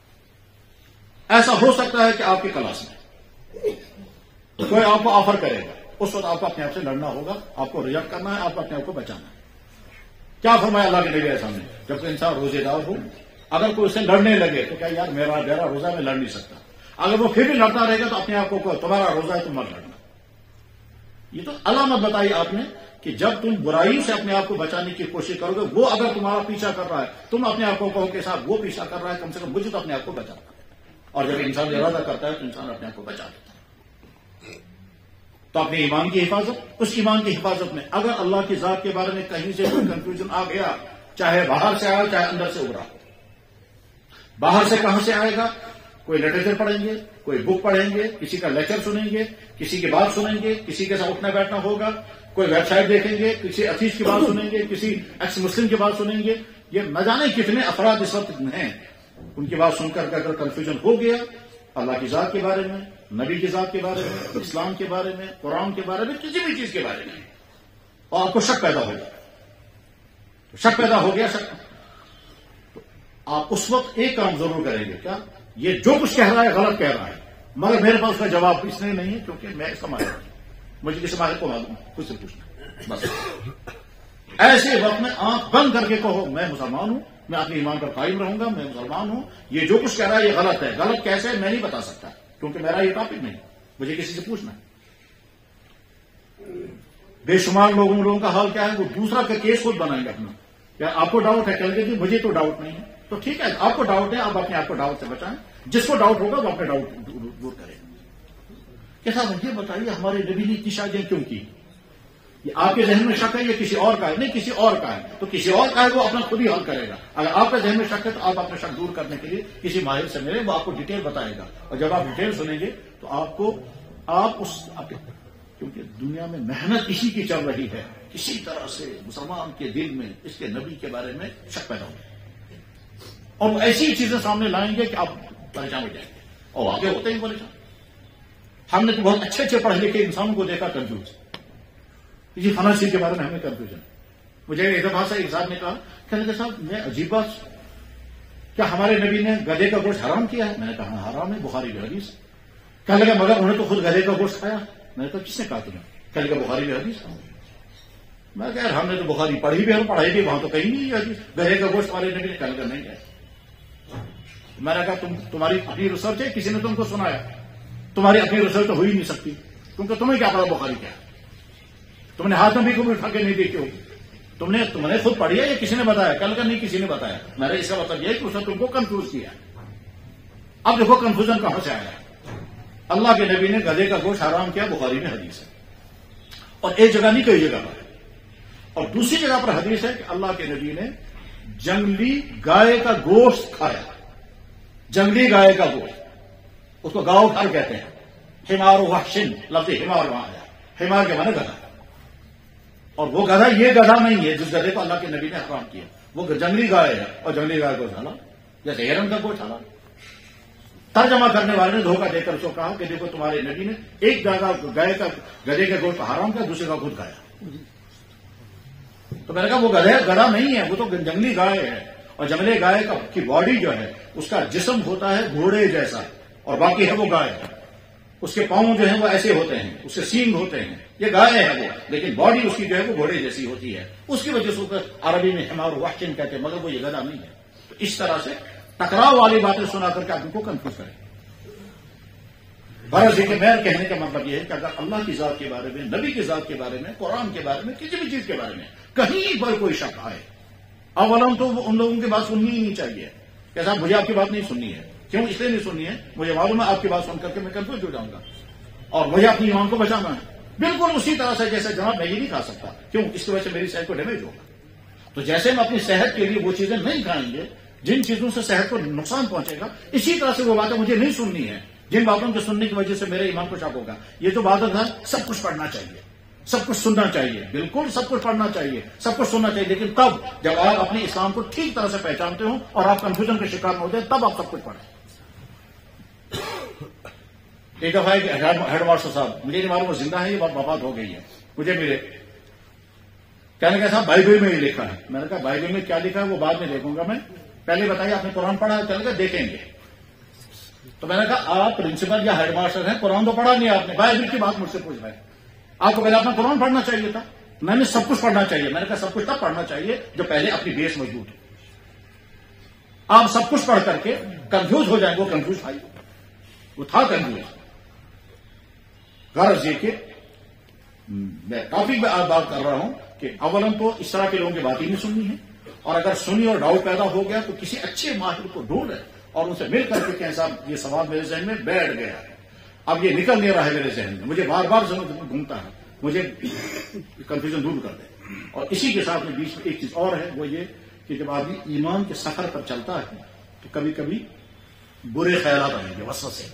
ایسا ہو سکتا ہے کہ آپ کی کلاس میں کوئی آپ کو آفر کرے گا، اس وقت آپ کو اپنے آپ سے لڑنا ہوگا، آپ کو ریجیکٹ کرنا ہے، آپ کو اپنے آپ کو بچانا ہے. کیا فرمایا اللہ کے نبی علیہ السلام نے؟ جب کوئی انسان روزے دار ہو، اگر کوئی اسے لڑنے لگے تو کیا یار میرا میرا روزہ میں لڑ نہیں سکتا، اگر وہ پھر بھی لڑتا رہے گا تو اپنے آپ کو تمہارا روزہ ہے تم مت لڑنا. یہ تو علامت بتائی آپ نے کہ جب تم برائی سے اپنے آپ کو بچانے کی کوشش کرو گے، وہ اگر تمہارا پیچھا کر رہا ہے، تم اپنے آپ کو کہو کہ صاحب وہ پیچھا کر رہا ہے، کم سے کم مجھے تو اپنے آپ کو بچانا ہے. اور جب انسان ارادہ کرتا ہے تو انسان اپنے آپ کو بچا لیتا ہے. تو اپنے ایمان کی حفاظت، اس ایمان کی حفاظت میں اگر اللہ کی ذات کے بارے میں کہیں سے کوئی کنفیوژن آ گیا، چاہے باہر سے آیا چاہے اندر سے ابھرا. باہر سے کہاں سے آئے گا؟ کوئی لٹریچر پڑھیں گے، کوئی بک پڑھیں گے، کسی کا لیکچر سنیں گے، کسی کی بات سنیں گے، کسی کے ساتھ اٹھنا بیٹھنا ہوگا، کوئی ویب سائٹ دیکھیں گے، کسی اتیش کی بات سنیں گے، کسی ایکس مسلم کی بات سنیں گے. یہ نہ جانے کتنے افراد اس وقت ہیں، ان کی بات سن کر کے اگر کنفیوژن ہو گیا اللہ کی ذات کے بارے میں، نبی کی ذات کے بارے میں، اسلام کے بارے میں، قرآن کے بارے میں، کسی بھی چیز کے بارے میں، اور آپ کو شک پیدا ہو گیا، شک پیدا ہو گیا شک آپ اس وقت ایک کام ضرور کریں گے. کیا؟ یہ جو کچھ کہہ رہا ہے غلط کہہ رہا ہے، مگر میرے پاس اس کا جواب اس لیے نہیں ہے کیونکہ میں اس کا ماہر ہوں، مجھے کسی ماہر کو معلوم خود سے پوچھنا. بس ایسے وقت میں آنکھ بند کر کے کہو میں مسلمان ہوں، میں اپنے ایمان پر قائم رہوں گا، میں مسلمان ہوں، یہ جو کچھ کہہ رہا ہے یہ غلط ہے. غلط کیسے ہے میں نہیں بتا سکتا کیونکہ میرا یہ ٹاپک نہیں، مجھے کسی سے پوچھنا ہے. بے شمار لوگوں لوگوں کا حال کیا ہے؟ وہ دوسرا کا کیس خود بنائیں گے اپنا. کیا آپ کو ڈاؤٹ ہے؟ کہہ کہ مجھے تو ڈاؤٹ نہیں ہے. تو ٹھیک ہے، آپ کو ڈاؤٹ ہے، آپ اپنے آپ کو ڈاؤٹ سے بچائیں. جس کو ڈاؤٹ ہوگا وہ اپنے ڈاؤٹ دور کرے. کیسا یہ بتائیے ہمارے نبی نے اتنی شادیاں کیوں کی؟ یہ آپ کے ذہن میں شک ہے یا کسی اور کا ہے؟ نہیں، کسی اور کا ہے. تو کسی اور کا ہے وہ اپنا خود ہی حل کرے گا. اگر آپ کے ذہن میں شک ہے تو آپ اپنا شک دور کرنے کے لیے کسی ماہر سے ملیں، وہ آپ کو ڈیٹیل بتائے گا. اور جب آپ ڈیٹیل سنیں گے تو آپ کو آپ اس کیونکہ دنیا میں محنت اسی کی چل رہی ہے، کسی طرح سے مسلمان کے دل میں اس کے نبی کے بارے میں شک پیدا ہوگا اور وہ ایسی چیزیں سامنے لائیں گے کہ آپ پریشان ہو جائیں گے اور آگے ہوتے ہی پریشان. ہم نے تو بہت اچھے اچھے پڑھے لکھے انسانوں کو دیکھا کنفیوز، کسی فلاں چیز کے بارے میں ہمیں کنفیوژن. مجھے ایک دفعہ سے ایک صاحب نے کہا کہ صاحب میں عجیب بات، کیا ہمارے نبی نے گدھے کا گوشت حرام کیا ہے؟ میں نے کہا حرام ہے، بخاری کی حدیث. کہنے لگا مگر انہوں نے تو خود گدھے کا گوشت کھایا. میں نے کہا کس نے کہا تمہیں؟ کہنے لگا بخاری کی حدیث. میں کہا ہم نے تو بخاری پڑھی بھی اور پڑھائی بھی، وہاں تو کہیں نہیں ہے حدیث گدھے کا گوشت والے نبی نے. کہنے لگا نہیں ہے. میں نے کہا تم تمہاری اپنی ریسرچ ہے، کسی نے تم کو سنایا؟ تمہاری اپنی ریسرچ تو ہو ہی نہیں سکتی کیونکہ تمہیں کیا پڑھا بخاری کیا ہے؟ تم نے ہاتھ میں بھی کبھی اٹھا کے نہیں دیکھی ہوگی. تم نے تم نے خود پڑھی ہے یا کسی نے بتایا؟ کل کا نہیں کسی نے بتایا. میرا اس کا مطلب یہ ہے کہ اس نے تم کو کنفیوز کیا. اب دیکھو کنفیوژن کہاں سے آیا. اللہ کے نبی نے گدھے کا گوشت حرام کیا، بخاری میں حدیث ہے، اور ایک جگہ نہیں کئی جگہ پر ہے. اور دوسری جگہ پر حدیث ہے کہ اللہ کے نبی نے جنگلی گائے کا گوشت کھایا. جنگلی گائے کا گوشت، اس کو گاؤ گھر کہتے ہیں. حمار وحشن لفظ حمار وہاں آیا. حمار کے معنی گدھا، اور وہ گدھا یہ گدھا نہیں ہے جس گدھے کو اللہ کے نبی نے حرام کیا. وہ جنگلی گائے ہے اور جنگلی گائے کو حلال، جیسے ہرن کا گوشت حلال. ترجمہ کرنے والے نے دھوکہ دے کر اس کو کہا کہ دیکھو تمہارے نبی نے ایک گائے کا گدھے کا گوشت حرام کیا، دوسرے کا خود کھایا. تو میں نے کہا وہ گدھا گدھا نہیں ہے، وہ تو جنگلی گائے ہے. اور جنگلی گائے کی باڈی جو ہے اس کا جسم ہوتا ہے گھوڑے جیسا، اور باقی ہے وہ گائے. اس کے پاؤں جو ہیں وہ ایسے ہوتے ہیں، اس کے سینگ ہوتے ہیں. یہ گائے ہے وہ، لیکن باڈی اس کی جو ہے وہ گھوڑے جیسی ہوتی ہے. اس کی وجہ سے عربی میں حمار وحشن کہتے ہیں، مگر وہ یہ گدھا نہیں ہے. تو اس طرح سے ٹکراؤ والی باتیں سنا کر کے آدمی کو کنفیوز کریں. غرض یہ کہ میرا کہنے کا مطلب یہ ہے کہ اگر اللہ کی ذات کے بارے میں، نبی کی ذات کے بارے میں، قرآن کے بارے میں، کسی بھی چیز کے بارے میں کہیں پر کوئی شک آئے، اولاً تو ان لوگوں کی بات سننی ہی نہیں چاہیے کہ صاحب مجھے آپ کی بات نہیں سننی ہے. کیوں؟ اس لیے نہیں سننی ہے، مجھے معلوم ہے آپ کی بات سن کر کے میں کنفیوز ہو جاؤں گا اور مجھے اپنی ایمان کو بچانا ہے. بالکل اسی طرح سے جیسے جناب میں یہ نہیں کھا سکتا، کیوں؟ اس کی وجہ سے میری صحت کو ڈیمیج ہوگا. تو جیسے ہم اپنی صحت کے لیے وہ چیزیں نہیں کھائیں گے جن چیزوں سے صحت کو نقصان پہنچے گا، اسی طرح سے وہ باتیں مجھے نہیں سننی ہے جن باتوں کے سننے کی وجہ سے میرے ایمان کو شک ہوگا. یہ جو عبادت ہے سب کچھ پڑھنا چاہیے، سب کچھ سننا چاہیے، بالکل سب کچھ پڑھنا چاہیے، سب کچھ سننا چاہیے، لیکن تب جب آپ اپنے اسلام کو ٹھیک طرح سے پہچانتے ہوں اور آپ کنفیوژن کے شکار نہ ہوتے تب آپ سب کچھ پڑھیں. ایک دفعہ ایک ہیڈ ماسٹر صاحب، مجھے نہیں معلوم وہ زندہ ہے یہ وفات ہو گئی ہے، مجھے ملے، کہنے کا صاحب بائبل میں ہی لکھا ہے. میں نے کہا بائبل میں کیا لکھا ہے وہ بعد میں دیکھوں گا، میں پہلے بتائیے آپ نے قرآن پڑھا ہے؟ کہنے کا دیکھیں گے. تو میں نے کہا آپ پرنسپل یا ہیڈ ماسٹر ہیں، قرآن تو پڑھا نہیں آپ نے، بائبل کی بات مجھ سے پوچھ رہے ہیں. آپ کو پہلے اپنا قرآن پڑھنا چاہیے تھا. میں نے سب کچھ پڑھنا چاہیے. میں نے کہا سب کچھ تب پڑھنا چاہیے جو پہلے اپنی بیس مضبوط ہو. آپ سب کچھ پڑھ کر کے کنفیوز ہو جائیں. وہ کنفیوز تھا، وہ تھا کنفیوز. غرض یہ کہ میں کافی بات کر رہا ہوں کہ اولاً تو اس طرح کے لوگوں کی بات ہی نہیں سننی ہے، اور اگر سنی اور ڈاؤٹ پیدا ہو گیا تو کسی اچھے ماہر کو ڈھونڈیں اور ان سے مل کر کے کہ صاحب یہ سوال میرے ذہن میں بیٹھ گیا ہے، اب یہ نکل نہیں رہا ہے میرے ذہن میں، مجھے بار بار ذہن میں گھومتا ہے، مجھے کنفیوژن دور کر دے. اور اسی کے ساتھ میں بیچ میں ایک چیز اور ہے، وہ یہ کہ جب آدمی ایمان کے سفر پر چلتا ہے تو کبھی کبھی برے خیالات آئیں گے، وسوسے.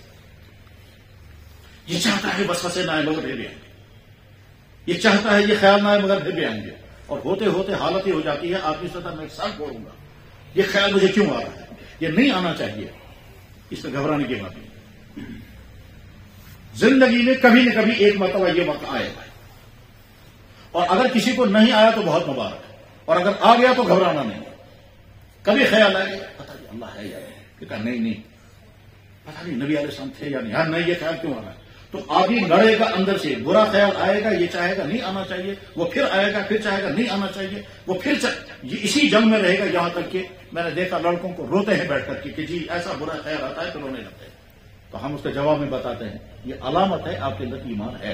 یہ چاہتا ہے وسوسے نہ آئے مگر پھر بھی آئیں گے، یہ چاہتا ہے یہ خیال نہ آئے مگر پھر بھی آئیں گے. اور ہوتے ہوتے حالت یہ ہو جاتی ہے آدمی سوچتا ہے میں ایک سال چھوڑوں گا، یہ خیال مجھے کیوں آ رہا ہے، یہ نہیں آنا چاہیے. اس میں گھبرانے کی بات نہیں. زندگی میں کبھی نہ کبھی ایک مرتبہ یہ وقت آئے گا، اور اگر کسی کو نہیں آیا تو بہت مبارک ہے، اور اگر آ گیا تو گھبرانا نہیں. کبھی خیال آئے گا پتہ نہیں اللہ ہے یا نہیں، نہیں نہیں پتہ نہیں نبی علیہ السلام تھے یا نہیں، ہاں نہیں یہ خیال کیوں آ رہا ہے. تو آدمی لڑے گا اندر سے، برا خیال آئے گا، یہ چاہے گا نہیں آنا چاہیے، وہ پھر آئے گا، پھر چاہے گا نہیں آنا چاہیے، وہ پھر یہ اسی جنگ میں رہے گا یہاں تک کہ میں نے دیکھا لڑکوں کو روتے ہیں بیٹھ کر کے کہ جی ایسا برا خیال آتا ہے تو رونے لگتے ہیں. تو ہم اس کے جواب میں بتاتے ہیں یہ علامت ہے آپ کے اندر ایمان ہے.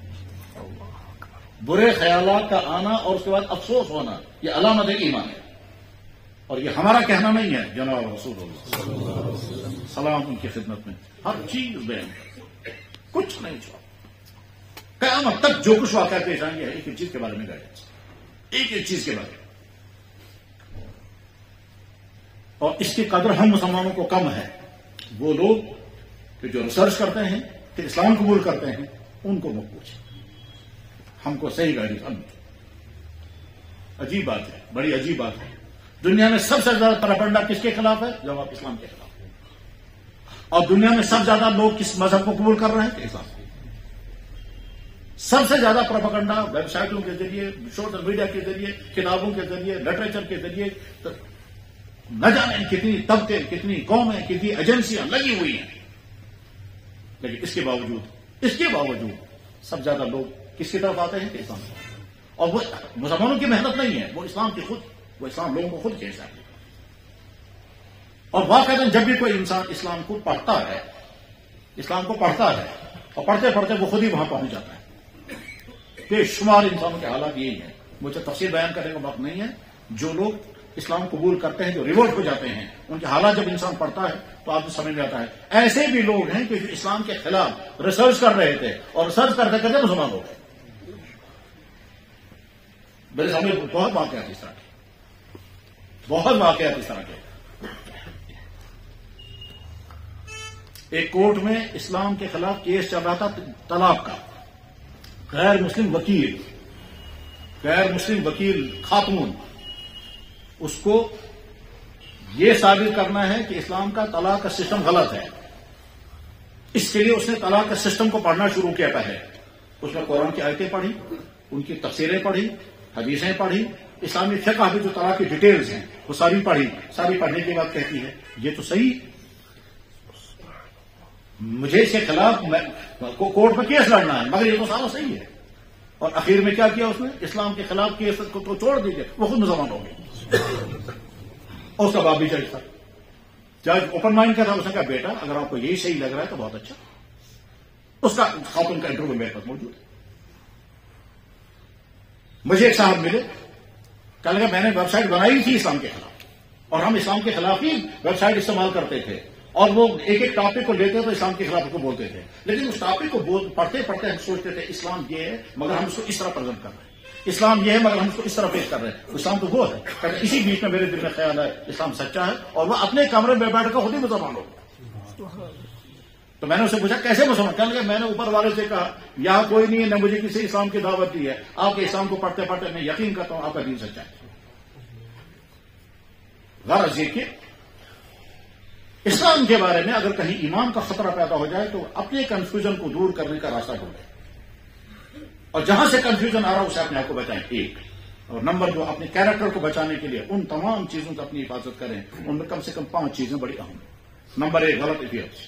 برے خیالات کا آنا اور اس کے بعد افسوس ہونا یہ علامت ہے ایمان ہے. اور یہ ہمارا کہنا نہیں ہے، جناب رسول اللہ سلام ان کی خدمت میں ہر چیز بیان کچھ نہیں چھوڑا. قیامت تک جو کچھ واقعہ پیش آئیں گے ایک ایک چیز کے بارے میں گائے، ایک ایک چیز کے بارے میں. اور اس کی قدر ہم مسلمانوں کو کم ہے. وہ لوگ کہ جو ریسرچ کرتے ہیں کہ اسلام قبول کرتے ہیں ان کو مت پوچھیں، ہم کو صحیح گائیڈنس ہم. عجیب بات ہے، بڑی عجیب بات ہے. دنیا میں سب سے زیادہ پراپگنڈا کس کے خلاف ہے؟ جواب اسلام کے خلاف. اور دنیا میں سب سے زیادہ لوگ کس مذہب کو قبول کر رہے ہیں؟ اسلام. سب سے زیادہ پروپیگنڈا ویب سائٹوں کے ذریعے، سوشل میڈیا کے ذریعے، کتابوں کے ذریعے، لٹریچر کے ذریعے، نہ جانے کتنی طبقے، کتنی قومیں، کتنی ایجنسیاں لگی ہوئی ہیں. لیکن اس کے باوجود اس کے باوجود سب زیادہ لوگ کس کی طرف آتے ہیں کہ اسلام. اور وہ مسلمانوں کی محنت نہیں ہے، وہ اسلام کی خود وہ اسلام لوگوں کو خود کہتا ہے. اور واقعہ جب بھی کوئی انسان اسلام کو پڑھتا ہے اسلام کو پڑھتا ہے اور پڑھتے پڑھتے وہ خود ہی وہاں پہنچ جاتا ہے. بے شمار انسانوں کے حالات یہی ہیں. مجھے تفصیل بیان کرنے کا وقت نہیں ہے. جو لوگ اسلام قبول کرتے ہیں، جو ریورٹ ہو جاتے ہیں، ان کے حالات جب انسان پڑھتا ہے تو آپ کو سمجھ میں آتا ہے. ایسے بھی لوگ ہیں کہ جو اسلام کے خلاف ریسرچ کر رہے تھے اور ریسرچ کرتے کرتے مسلمان ہو گئے. میرے سامنے بہت واقعات اس طرح کے بہت واقعات اس طرح کے. ایک کورٹ میں اسلام کے خلاف کیس چل رہا تھا طلاق کا. غیر مسلم وکیل غیر مسلم وکیل خاتون، اس کو یہ ثابت کرنا ہے کہ اسلام کا طلاق کا سسٹم غلط ہے. اس کے لیے اس نے طلاق کا سسٹم کو پڑھنا شروع کیا پہلے. اس میں قرآن کی آیتیں پڑھی، ان کی تفسیریں پڑھی، حدیثیں پڑھی، اسلامی فقہ میں جو طلاق کی ڈیٹیلز ہیں وہ ساری پڑھی. ساری پڑھنے کے بعد کہتی ہے یہ تو صحیح، مجھے اس کے خلاف کورٹ میں کیس لڑنا ہے مگر یہ تو سارا صحیح ہے. اور اخیر میں کیا کیا اس نے؟ اسلام کے خلاف کیس کو تو چھوڑ دیجیے، وہ خود مسلمان ہو گئے. اور اس کا باپ بھی جج تھا، جج اوپن مائنڈ کا تھا. اس نے کہا بیٹا اگر آپ کو یہی صحیح لگ رہا ہے تو بہت اچھا، اس کا خاتون کا انٹرویو میرے پاس موجود ہے. مجھے ایک صاحب ملے، کہنے لگا میں نے ویب سائٹ بنائی تھی اسلام کے خلاف، اور ہم اسلام کے خلاف ہی ویب سائٹ استعمال کرتے تھے، اور وہ ایک ایک ٹاپک کو لیتے تو اسلام کے خلاف کو بولتے تھے، لیکن اس ٹاپک کو پڑھتے پڑھتے ہم سوچتے تھے اسلام یہ ہے مگر ہم اس کو اس طرح پرزنٹ کر رہے ہیں، اسلام یہ ہے مگر ہم اس کو اس طرح پیش کر رہے ہیں، اسلام تو وہ ہے. اسی بیچ میں میرے دل میں خیال ہے اسلام سچا ہے، اور وہ اپنے کمرے میں بیٹھ کر خود ہی مسلمان ہو. تو میں نے اسے پوچھا کیسے مسلمان؟ کہنے لگا میں نے اوپر والے سے کہا یہاں کوئی نہیں ہے، نہ مجھے کسی اسلام کی دعوت دی ہے، آپ کے اسلام کو پڑھتے پڑھتے میں یقین کرتا ہوں آپ کا دین سچا ہے. غرض یہ کہ اسلام کے بارے میں اگر کہیں ایمان کا خطرہ پیدا ہو جائے تو اپنے کنفیوژن کو دور کرنے کا راستہ ڈھونڈیں، اور جہاں سے کنفیوژن آ رہا ہے اسے اپنے آپ کو بچائیں. ایک اور نمبر دو، اپنے کیریکٹر کو بچانے کے لیے ان تمام چیزوں سے اپنی حفاظت کریں، ان میں کم سے کم پانچ چیزیں بڑی اہم ہیں. نمبر ایک، غلط افیئرس.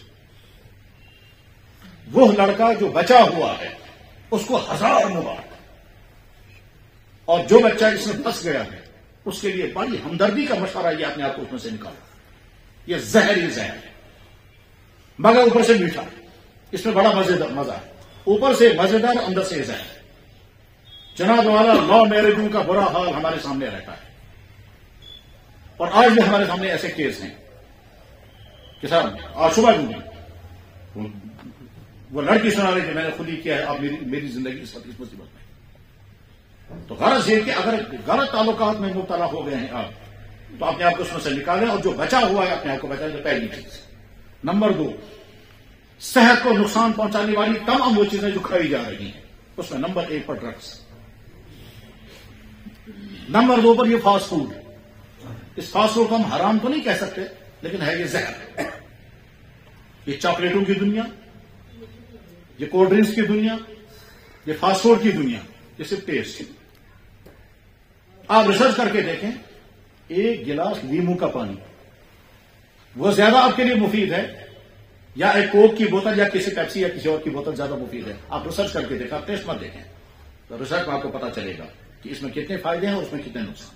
وہ لڑکا جو بچا ہوا ہے اس کو ہزار مبارک، اور جو بچہ اس میں پھنس گیا ہے اس کے لیے بڑی ہمدردی کا مشورہ یہ اپنے آپ کو اس میں سے نکالو. یہ زہر ہی زہر ہے مگر اوپر سے میٹھا، اس میں بڑا مزیدار مزہ ہے، اوپر سے مزیدار اندر سے زہر. جناب والا لا میرجوں کا برا حال ہمارے سامنے رہتا ہے، اور آج بھی ہمارے سامنے ایسے کیس ہیں کہ صاحب آج صبح بھی وہ لڑکی سنا رہی کہ میں نے خود ہی کیا ہے، اب میری میری زندگی اس وقت اس مصیبت میں. تو غرض یہ کہ اگر غلط تعلقات میں مبتلا ہو گئے ہیں آپ تو اپنے آپ کو اس میں سے نکالیں، اور جو بچا ہوا ہے اپنے آپ کو بچائیں. تو پہلی چیز. نمبر دو، صحت کو نقصان پہنچانے والی تمام وہ چیزیں جو کھائی جا رہی ہیں اس میں نمبر ایک پر ڈرگس، نمبر دو پر یہ فاسٹ فوڈ. اس فاسٹ فوڈ کو ہم حرام تو نہیں کہہ سکتے لیکن ہے یہ زہر. یہ چاکلیٹوں کی دنیا، یہ کولڈ ڈرنکس کی دنیا، یہ فاسٹ فوڈ کی دنیا، یہ صرف ٹیسٹ. آپ ریسرچ کر کے دیکھیں، ایک گلاس لیمو کا پانی وہ زیادہ آپ کے لیے مفید ہے یا ایک کوک کی بوتل یا کسی پیپسی یا کسی اور کی بوتل زیادہ مفید ہے؟ آپ ریسرچ کر کے دیکھیں، آپ ٹیسٹ مت دیکھیں. تو ریسرچ میں آپ کو پتا چلے گا کہ اس میں کتنے فائدے ہیں اور اس میں کتنے نقصان.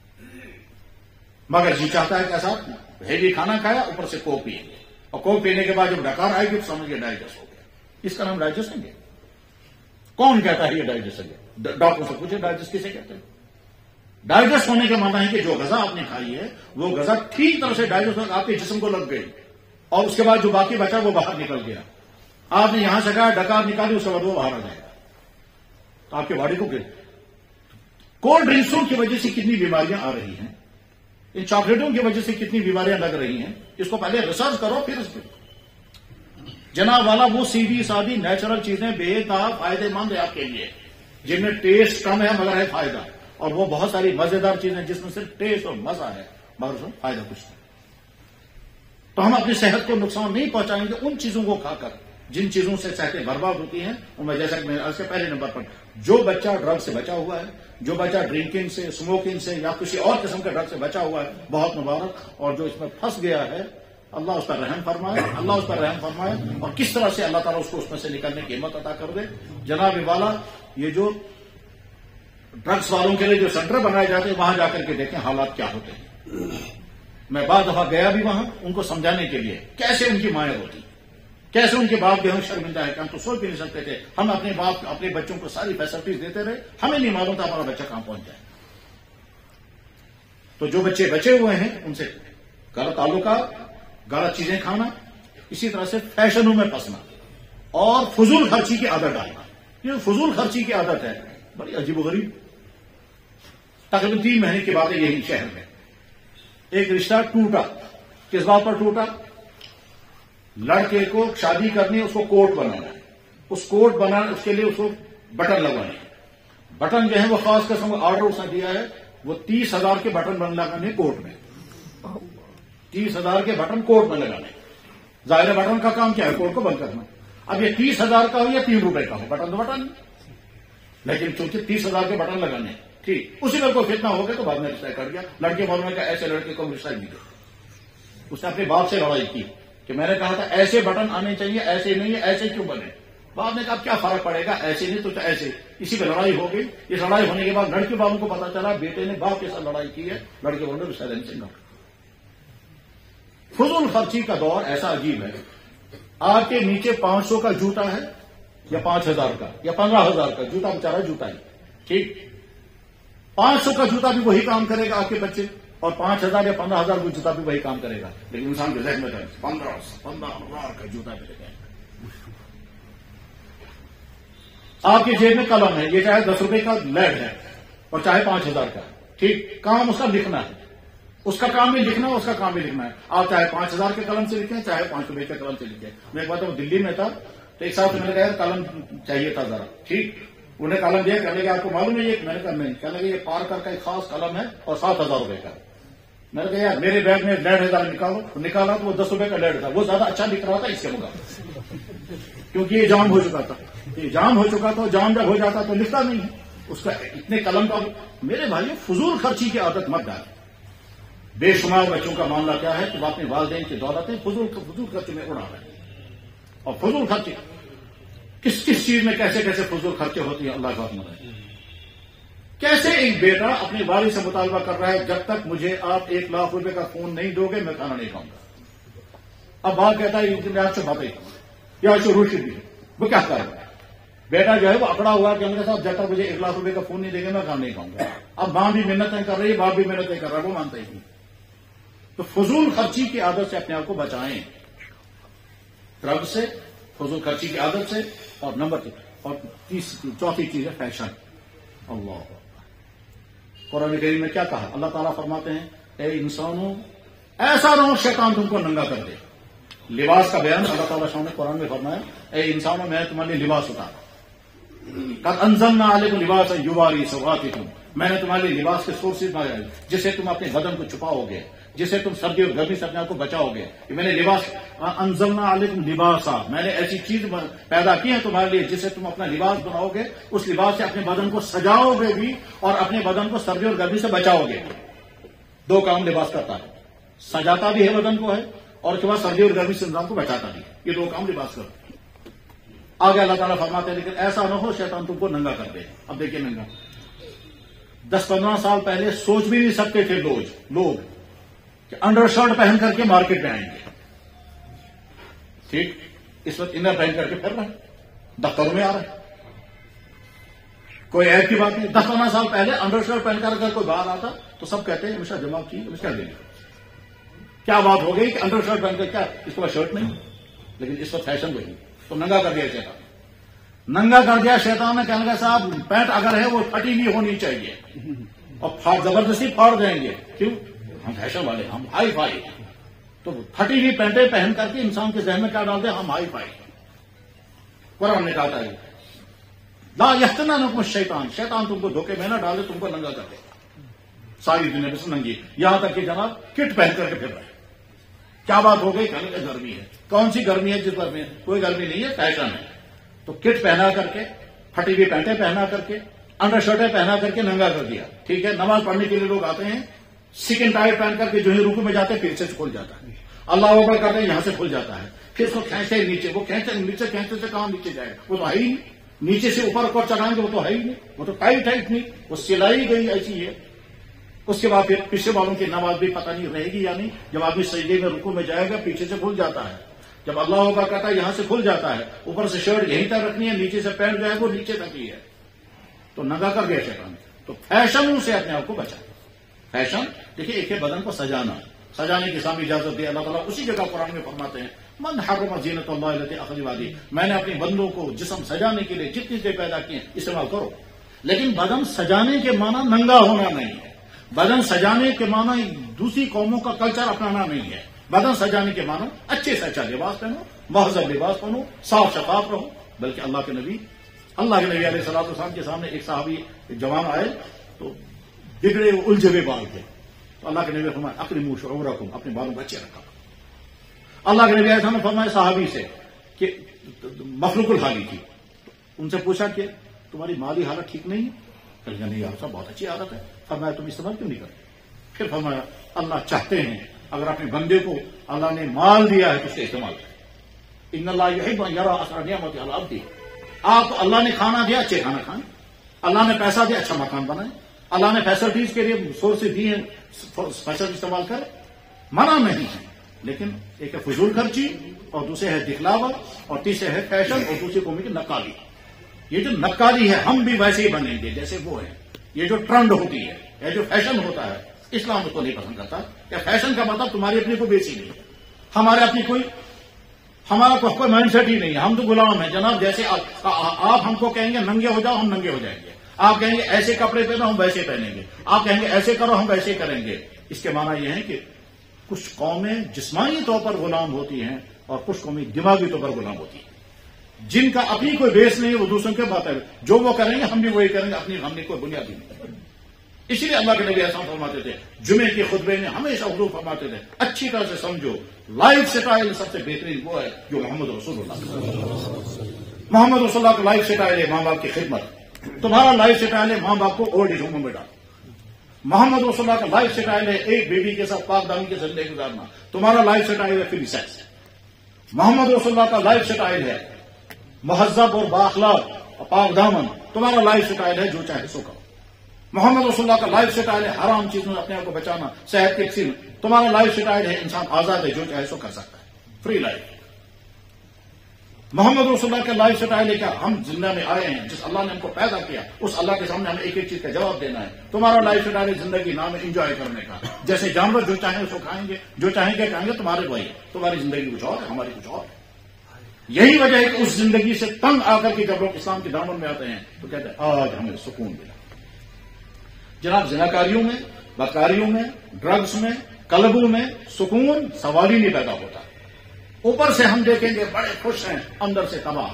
مگر جی چاہتا ہے کہ ایسا ہیوی کھانا کھایا اوپر سے کوک پیئیں گے، اور کوک پینے کے بعد جب ڈکار آئے گی تو سمجھ گئے ڈائجسٹ ہو گیا. اس کا نام ڈائجسٹنگ ہے. کون کہتا ہے یہ ڈائجسٹنگ ہے؟ ڈاکٹر سے پوچھے ڈائجسٹ کسے کہتے ہیں. ڈائجسٹ ہونے کا معنی ہے کہ جو غذا آپ نے کھائی ہے وہ غذا ٹھیک طرح سے ڈائجسٹ ہو آپ کے جسم کو لگ گئی، اور اس کے بعد جو باقی بچا وہ باہر نکل گیا. آپ نے یہاں سے کہا ڈکار نکالی، اس کے بعد وہ باہر آ جائے گا. تو آپ کی باڈی کو گر کولڈ ڈرنکسوں کی وجہ سے کتنی بیماریاں آ رہی ہیں، ان چاکلیٹوں کی وجہ سے کتنی بیماریاں لگ رہی ہیں، اس کو پہلے ریسرچ کرو پھر اس پہ. جناب والا وہ سیدھی سادی نیچرل چیزیں بے تاب فائدے مند ہے آپ کے لیے، جن میں ٹیسٹ کم ہے مگر ہے فائدہ، اور وہ بہت ساری مزیدار چیزیں جس میں صرف ٹیسٹ اور مزہ ہے مگر اس میں فائدہ کچھ نہیں. تو ہم اپنی صحت کو نقصان نہیں پہنچائیں گے ان چیزوں کو کھا کر جن چیزوں سے صحتیں برباد ہوتی ہیں. ان میں جیسا کہ میں اس کے پہلے نمبر پر جو بچہ ڈرگ سے بچا ہوا ہے، جو بچہ ڈرنکنگ سے، اسموکنگ سے یا کسی اور قسم کے ڈرگ سے بچا ہوا ہے بہت مبارک، اور جو اس میں پھنس گیا ہے اللہ اس پر رحم فرمائے، اللہ اس پر رحم فرمائے، اور کس طرح سے اللہ تعالیٰ اس کو اس میں سے نکلنے کی ہمت عطا کر دے. جناب والا یہ جو ڈرگس والوں کے لیے جو سینٹر بنائے جاتے ہیں وہاں جا کر کے دیکھیں حالات کیا ہوتے ہیں. میں بعض دفعہ گیا بھی وہاں ان کو سمجھانے کے لیے کیسے ان کی مائیں ہوتی، کیسے ان کے باپ بھی ہم شرمندہ ہے کہ ہم تو سوچ بھی نہیں سکتے تھے ہم اپنے باپ اپنے بچوں کو ساری فیسلٹیز دیتے رہے، ہمیں نہیں معلوم تھا ہمارا بچہ کہاں پہنچ جائے. تو جو بچے بچے ہوئے ہیں ان سے غلط تعلقات، غلط چیزیں کھانا، اسی طرح سے فیشنوں میں پھنسنا اور فضول خرچی کی عادت ڈالنا. یہ فضول خرچی کی عادت ہے بڑی عجیب و غریب. تقریباً تین مہینے کی بات ہے یہی شہر میں ایک رشتہ ٹوٹا. کس بات پر ٹوٹا؟ لڑکے کو شادی کرنی، اس کو کوٹ بنانا ہے، اس کوٹ بنانا اس کے لیے اس کو بٹن لگوانے ہیں. بٹن جو ہے وہ خاص قسم کا آرڈر اس نے دیا ہے، وہ تیس ہزار کے بٹن بن لگانے کوٹ میں، تیس ہزار کے بٹن کوٹ میں لگانے. ظاہر بٹن کا کام کیا ہے؟ کوٹ کو بند کرنا. اب یہ تیس ہزار کا ہو یا تین روپے کا ہو، بٹن تو بٹن، لیکن چونکہ تیس ہزار کے بٹن لگانے ٹھیک. اسی میں کوئی فتنہ ہو گیا تو بعد میں رشتہ کر دیا. لڑکے والوں نے کہا ایسے لڑکے کو رشتہ نہیں دیا. اس نے اپنے باپ سے لڑائی کی کہ میں نے کہا تھا ایسے بٹن آنے چاہیے، ایسے نہیں ہے، ایسے کیوں بنے؟ باپ نے کہا کیا فرق پڑے گا، ایسے نہیں تو ایسے. اسی پہ لڑائی ہو گئی. اس لڑائی ہونے کے بعد لڑکے والوں کو پتا چلا بیٹے نے باپ کے ساتھ لڑائی کی ہے، لڑکے والوں نے رشتہ دینے سے نہ. فضول خرچی کا دور ایسا عجیب ہے. آپ کے نیچے پانچ سو کا جوتا ہے یا پانچ ہزار کا یا پندرہ ہزار کا جوتا بچارا جوتا ہی ٹھیک، پانچ سو کا جوتا بھی وہی کام کرے گا آپ کے بچے، اور پانچ ہزار یا پندرہ ہزار کا جوتا بھی وہی کام کرے گا، لیکن انسان کے ذہن میں پندرہ پندرہ ہزار کا جوتا ملے گا۔ آپ کی جیب میں قلم ہے، یہ چاہے دس روپے کا لیڈ ہے اور چاہے پانچ ہزار کا، ٹھیک، کام اس کا لکھنا ہے، اس کا کام بھی لکھنا ہے، اس کا کام بھی لکھنا ہے۔ آپ چاہے پانچ ہزار کے قلم سے لکھیں چاہے پانچ روپے کے قلم سے لکھیں۔ میں ایک بات ہوں، دلی میں تھا تو ایک صاحب سے میں نے کہا قلم چاہیے تھا ذرا، ٹھیک، انہیں قلم دیا، کہنے لگے آپ کو معلوم ہے یہ، میں نے کہا نہیں، کہنے لگے یہ پارکر کا ایک خاص قلم ہے اور سات ہزار روپے کا۔ میں نے کہا یار میرے بیگ میں ڈیڑھ ہزار نکالو، نکالا تو وہ دس روپے کا ڈیڑھ تھا، وہ زیادہ اچھا لکھ رہا تھا اس کے مقابلے، کیونکہ یہ جام ہو چکا تھا، یہ جام ہو چکا تھا، جام جب ہو جاتا تو لکھتا نہیں ہے اس کا اتنے قلم کا۔ میرے بھائی فضول خرچی کی عادت مت ڈال۔ بے شمار بچوں کا معاملہ کیا ہے کہ وہ اپنے والدین کی دولتیں فضول فضول خرچے میں اڑا رہے ہیں، اور فضول خرچے کس کس چیز میں کیسے کیسے فضول خرچے ہوتی ہیں اللہ کا حکم ہے۔ کیسے ایک بیٹا اپنے والد سے مطالبہ کر رہا ہے جب تک مجھے آپ ایک لاکھ روپے کا فون نہیں دو گے میں کھانا نہیں کھاؤں گا۔ اب باپ کہتا ہے آج سے باتیں یا آج سے روشی بھی ہے، وہ کیا کرے گا؟ بیٹا جو ہے وہ اکڑا ہوا کہ میرے ساتھ جب تک مجھے ایک لاکھ روپے کا فون نہیں دے گا میں کھانا نہیں کھاؤں گا۔ اب ماں بھی محنتیں کر رہی ہے، باپ بھی محنتیں کر رہا ہے، وہ مانتا ہی نہیں۔ تو فضول خرچی کی عادت سے اپنے آپ کو بچائیں، ڈرگ سے، فضول خرچی کی عادت سے، اور نمبر اور تیسری چوتھی چیز ہے فیشن۔ اللہ قرآن کریم میں کیا کہا؟ اللہ تعالیٰ فرماتے ہیں اے انسانوں ایسا نہ ہو شیطان تم کو ننگا کر دے۔ لباس کا بیان اللہ تعالیٰ نے قرآن میں فرمایا اے انسانوں میں تمہارے لیے لباس اتارا، قد انزلنا علیکم لباسا یواری سوآتکم، میں نے تمہارے لیے لباس کے سورسز بنائے جسے تم اپنے بدن کو چھپاؤ گے، جسے تم سردی اور گرمی سے اپنے آپ کو بچاؤ گے۔ میں نے لباس انزلنا علیکم لباسا، میں نے ایسی چیز پیدا کی ہے تمہارے لیے جسے تم اپنا لباس بناؤ گے، اس لباس سے اپنے بدن کو سجاؤ گے بھی اور اپنے بدن کو سردی اور گرمی سے بچاؤ گے۔ دو کام لباس کرتا ہے، سجاتا بھی ہے بدن کو ہے اور اس کے بعد سردی اور گرمی سے انسان کو بچاتا بھی ہے، یہ دو کام لباس کرتا ہے۔ آگے اللہ تعالیٰ فرماتے ہیں لیکن ایسا نہ ہو شیطان تم کو ننگا کر دے۔ اب دیکھیے ننگا، دس پندرہ سال پہلے سوچ بھی نہیں سکتے تھے لوگ لوگ کہ انڈر شرٹ پہن کر کے مارکیٹ میں آئیں گے، ٹھیک، اس وقت انر پہن کر کے پھر رہے ہیں، دفتروں میں آ رہے ہیں، کوئی عیب کی بات نہیں۔ دس پندرہ سال پہلے انڈر شرٹ پہن کر اگر کوئی باہر آتا تو سب کہتے ہیں ہمیشہ جمع کی ہمیشہ دیں گے۔ کیا بات ہو گئی کہ انڈر شرٹ پہن کر کیا اس کے بعد شرٹ نہیں، لیکن اس وقت فیشن وہی، تو ننگا کر دیا شیطان، ننگا کر دیا شیطان نے۔ کہنے لگا صاحب پینٹ اگر ہے وہ پھٹی نہیں ہونی چاہیے اور زبردستی پھاڑ دیں گے، کیوں؟ ہم فیشن والے، ہم ہائی فائی، تو پھٹی ہوئی پینٹیں پہن کر کے انسان کے ذہن میں کیا ڈالتے ہیں؟ ہم ہائی فائی۔ قرآن نے کہا تھا لا یفتننکم الشیطان، شیطان تم کو دھوکے میں نہ ڈالے، تم کو ننگا کر دے، ساری دنیا میں ننگی، یہاں تک کہ جناب کٹ پہن کر کے پھر رہے۔ کیا بات ہو گئی؟ کہنے کہ گرمی ہے۔ کون سی گرمی ہے جس پر میں؟ کوئی گرمی نہیں ہے، فیشن ہے۔ تو کٹ پہنا کر کے، پھٹی ہوئی پینٹیں پہنا کر کے، انڈر شرٹیں پہنا کر کے ننگا کر دیا، ٹھیک ہے۔ نماز پڑھنے کے لیے لوگ آتے ہیں سکن ٹائٹ پہن کر کے، جو ہی رکوع میں جاتے ہیں پھر سے کھل جاتا ہے، اللہ اکبر کرتے ہیں یہاں سے کھل جاتا ہے، پھر اس کو کھینچتے نیچے، وہ کھینچتے نیچے کھینچتے سے کہاں نیچے جائے گا؟ وہ تو ہے ہی نہیں، نیچے سے اوپر اوپر چڑھائیں گے وہ تو ہے ہی نہیں، وہ تو ٹائٹ ہے اتنی، وہ سلائی گئی ایسی ہے۔ اس کے بعد پھر پیچھے والوں کی نماز بھی پتہ نہیں رہے گی یا نہیں، جب آدمی سجدے میں رکوع میں جائے گا پیچھے سے کھل جاتا ہے، جب اللہ اکبر کہتا ہے یہاں سے کھل جاتا ہے، اوپر سے شرٹ یہیں تک رکھنی ہے، نیچے سے پینٹ جو ہے وہ نیچے تک ہی ہے، تو ننگا کر دیا شیطان۔ تو فیشنوں سے اپنے آپ کو بچائیں۔ فیشن دیکھیے ایک ہے بدن کو سجانا، سجانے کی سامنے اجازت دی اللہ تعالیٰ اسی جگہ قرآن میں فرماتے ہیں من حرم زینت اللہ التی اخرج وادی، میں نے اپنے بندوں کو جسم سجانے کے لیے جتنی چیزیں پیدا کی ہیں استعمال کرو، لیکن بدن سجانے کے معنی ننگا ہونا نہیں ہے، بدن سجانے کے معنی دوسری قوموں کا کلچر اپنانا نہیں ہے، بدن سجانے کے معنی اچھے سے اچھا لباس پہنو، مہذب لباس پہنو، صاف شفاف رہو۔ بلکہ اللہ کے نبی اللہ کے نبی علیہ الصلوۃ والسلام کے سامنے ایک صحابی جوان آئے تو بگڑے الجھے ہوئے بال تھے، تو اللہ کے نبی فرمایا اکرموا شعورکم، اپنے بالوں کو اچھے رکھا۔ اللہ کے نبی علیہ السلام نے فرمایا صحابی سے کہ مفلوق الحالی تھی، ان سے پوچھا کہ تمہاری مالی حالت ٹھیک نہیں ہے؟ کہ نہیں آپ صاحب بہت اچھی عادت ہے۔ فرمایا تم استعمال کیوں نہیں کرتے؟ پھر فرمایا اللہ چاہتے ہیں اگر اپنے بندے کو اللہ نے مال دیا ہے تو اسے استعمال کرے، ان اللہ یحب ان یرى اثر نعمته علی عبده، آپ کو اللہ نے کھانا دیا اچھے کھانا کھائیں، اللہ نے پیسہ دیا اچھا مکان بنائیں، اللہ نے فیسلٹیز کے لیے سورسز دی ہیں فیسلٹی استعمال کریں، منع نہیں ہے، لیکن ایک ہے فضول خرچی اور دوسرے ہے دکھلاوا اور تیسرے ہے فیشن اور دوسری قوم کی نقالی. یہ جو نقالی ہے ہم بھی ویسے ہی بنیں گے جیسے وہ ہیں. یہ جو ٹرنڈ ہوتی ہے یہ جو فیشن ہوتا ہے اسلام اس کو نہیں پسند کرتا. کہ فیشن کا مطلب تمہاری اپنی کوئی بیسی نہیں ہے, ہمارے اپنی کوئی ہمارا کوئی مائنڈ سیٹ ہی نہیں ہے. ہم تو غلام ہیں جناب. جیسے آپ ہم کو کہیں گے ننگے ہو جاؤ ہم ننگے ہو جائیں گے. آپ کہیں گے ایسے کپڑے پہنو ہم ویسے پہنیں گے. آپ کہیں گے ایسے کرو ہم ویسے کریں گے. اس کے معنی یہ ہے کہ کچھ قومیں جسمانی طور پر غلام ہوتی ہیں اور کچھ قومیں دماغی طور پر غلام ہوتی ہیں جن کا اپنی کوئی بیس نہیں ہے. وہ دوسروں کے بات ہے جو وہ کریں گے ہم بھی وہی کریں گے. اپنی ہم نے کوئی بنیادی نہیں. اسی لیے اللہ کے نبی ایسا فرماتے تھے جمعے کے خطبے میں ہمیشہ اردو فرماتے تھے اچھی طرح سے سمجھو لائف سٹائل سب سے بہترین وہ ہے جو محمد رسول اللہ محمد رسول اللہ کا لائف سٹائل ہے ماں باپ کی خدمت. تمہارا لائف سٹائل ہے ماں باپ کو اولڈ ایج ہوم میں ڈالنا. محمد رسول اللہ کا لائف سٹائل ہے ایک بیوی کے ساتھ پاک دامن کی زندگی گزارنا. تمہارا لائف سٹائل ہے فری سیکس. محمد رسول اللہ کا لائف سٹائل ہے مہذب اور بااخلاق اور پاک دامن. تمہارا لائف سٹائل ہے جو چاہے سو کرو. محمد رسول اللہ کا لائف سٹائل ہے حرام چیزوں سے اپنے آپ کو بچانا, صحت کے کسی. تمہارا لائف سٹائل ہے انسان آزاد ہے جو چاہے سو کر سکتا ہے, فری لائف. محمد رسول اللہ کا لائف سٹائل ہے کیا ہم زندہ میں آئے ہیں جس اللہ نے ہم کو پیدا کیا اس اللہ کے سامنے ہمیں ایک ایک چیز کا جواب دینا ہے. تمہارا لائف سٹائل ہے زندگی نام ہے انجوائے کرنے کا. جیسے جانور جو چاہیں اس کو کھائیں گے جو چاہیں گے کھائیں گے. تمہارے بھائی تمہاری زندگی کچھ اور ہے ہماری کچھ اور ہے. یہی وجہ ہے کہ اس زندگی سے تنگ آ کر کے جب لوگ اسلام کے دامن میں آتے ہیں تو کہتے ہیں آج ہمیں سکون ملا. جناب زناکاریوں میں بدکاریوں میں ڈرگس میں کلبوں میں سکون سوال ہی نہیں پیدا ہوتا. اوپر سے ہم دیکھیں گے بڑے خوش ہیں اندر سے تباہ.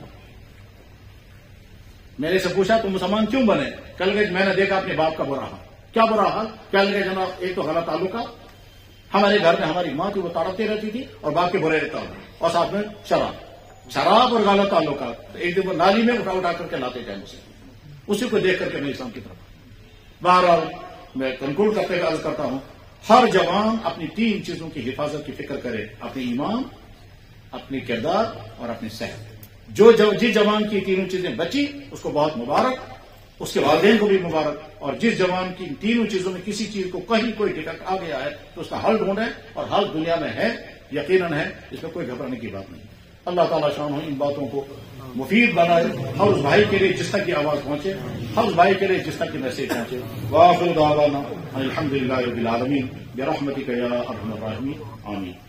میرے سے پوچھا تم مسلمان کیوں بنے؟ کل کے میں نے دیکھا اپنے باپ کا برا حال. کیا برا حال؟ کل کے جناب ایک تو غلط تعلقات. ہمارے گھر میں ہماری ماں تھی وہ تڑپتی رہتی تھی اور باپ کے برے رہتا ہوں اور ساتھ میں شراب شراب اور غلط تعلقات. ایک دن وہ نالی میں اٹھا اٹھا کر کے لاتے تھے مجھے. اسی کو دیکھ کر کے میں اسلام کی طرف بہرحال میں کنکلوڈ کرتے ہوئے عرض کرتا ہوں ہر جوان اپنی تین چیزوں کی حفاظت کی فکر کرے. اپنی ایمان, اپنی کردار اور اپنی صحت. جو جس جوان کی تینوں چیزیں بچی اس کو بہت مبارک, اس کے والدین کو بھی مبارک. اور جس جوان کی تینوں چیزوں میں کسی چیز کو کہیں کوئی ڈیفیکٹ آ گیا ہے تو اس کا حل ڈھونڈے اور حل دنیا میں ہے, یقیناً ہے. اس میں کوئی گھبرانے کی بات نہیں. اللہ تعالیٰ شان ہو ان باتوں کو مفید بنائے. ہر اس بھائی کے لیے جس تک کی آواز پہنچے, ہر اس بھائی کے لیے جس تک کی میسج پہنچے. وآخر دعوانا الحمد للہ رب العالمین برحمتک یا ارحم الراحمین. آمین.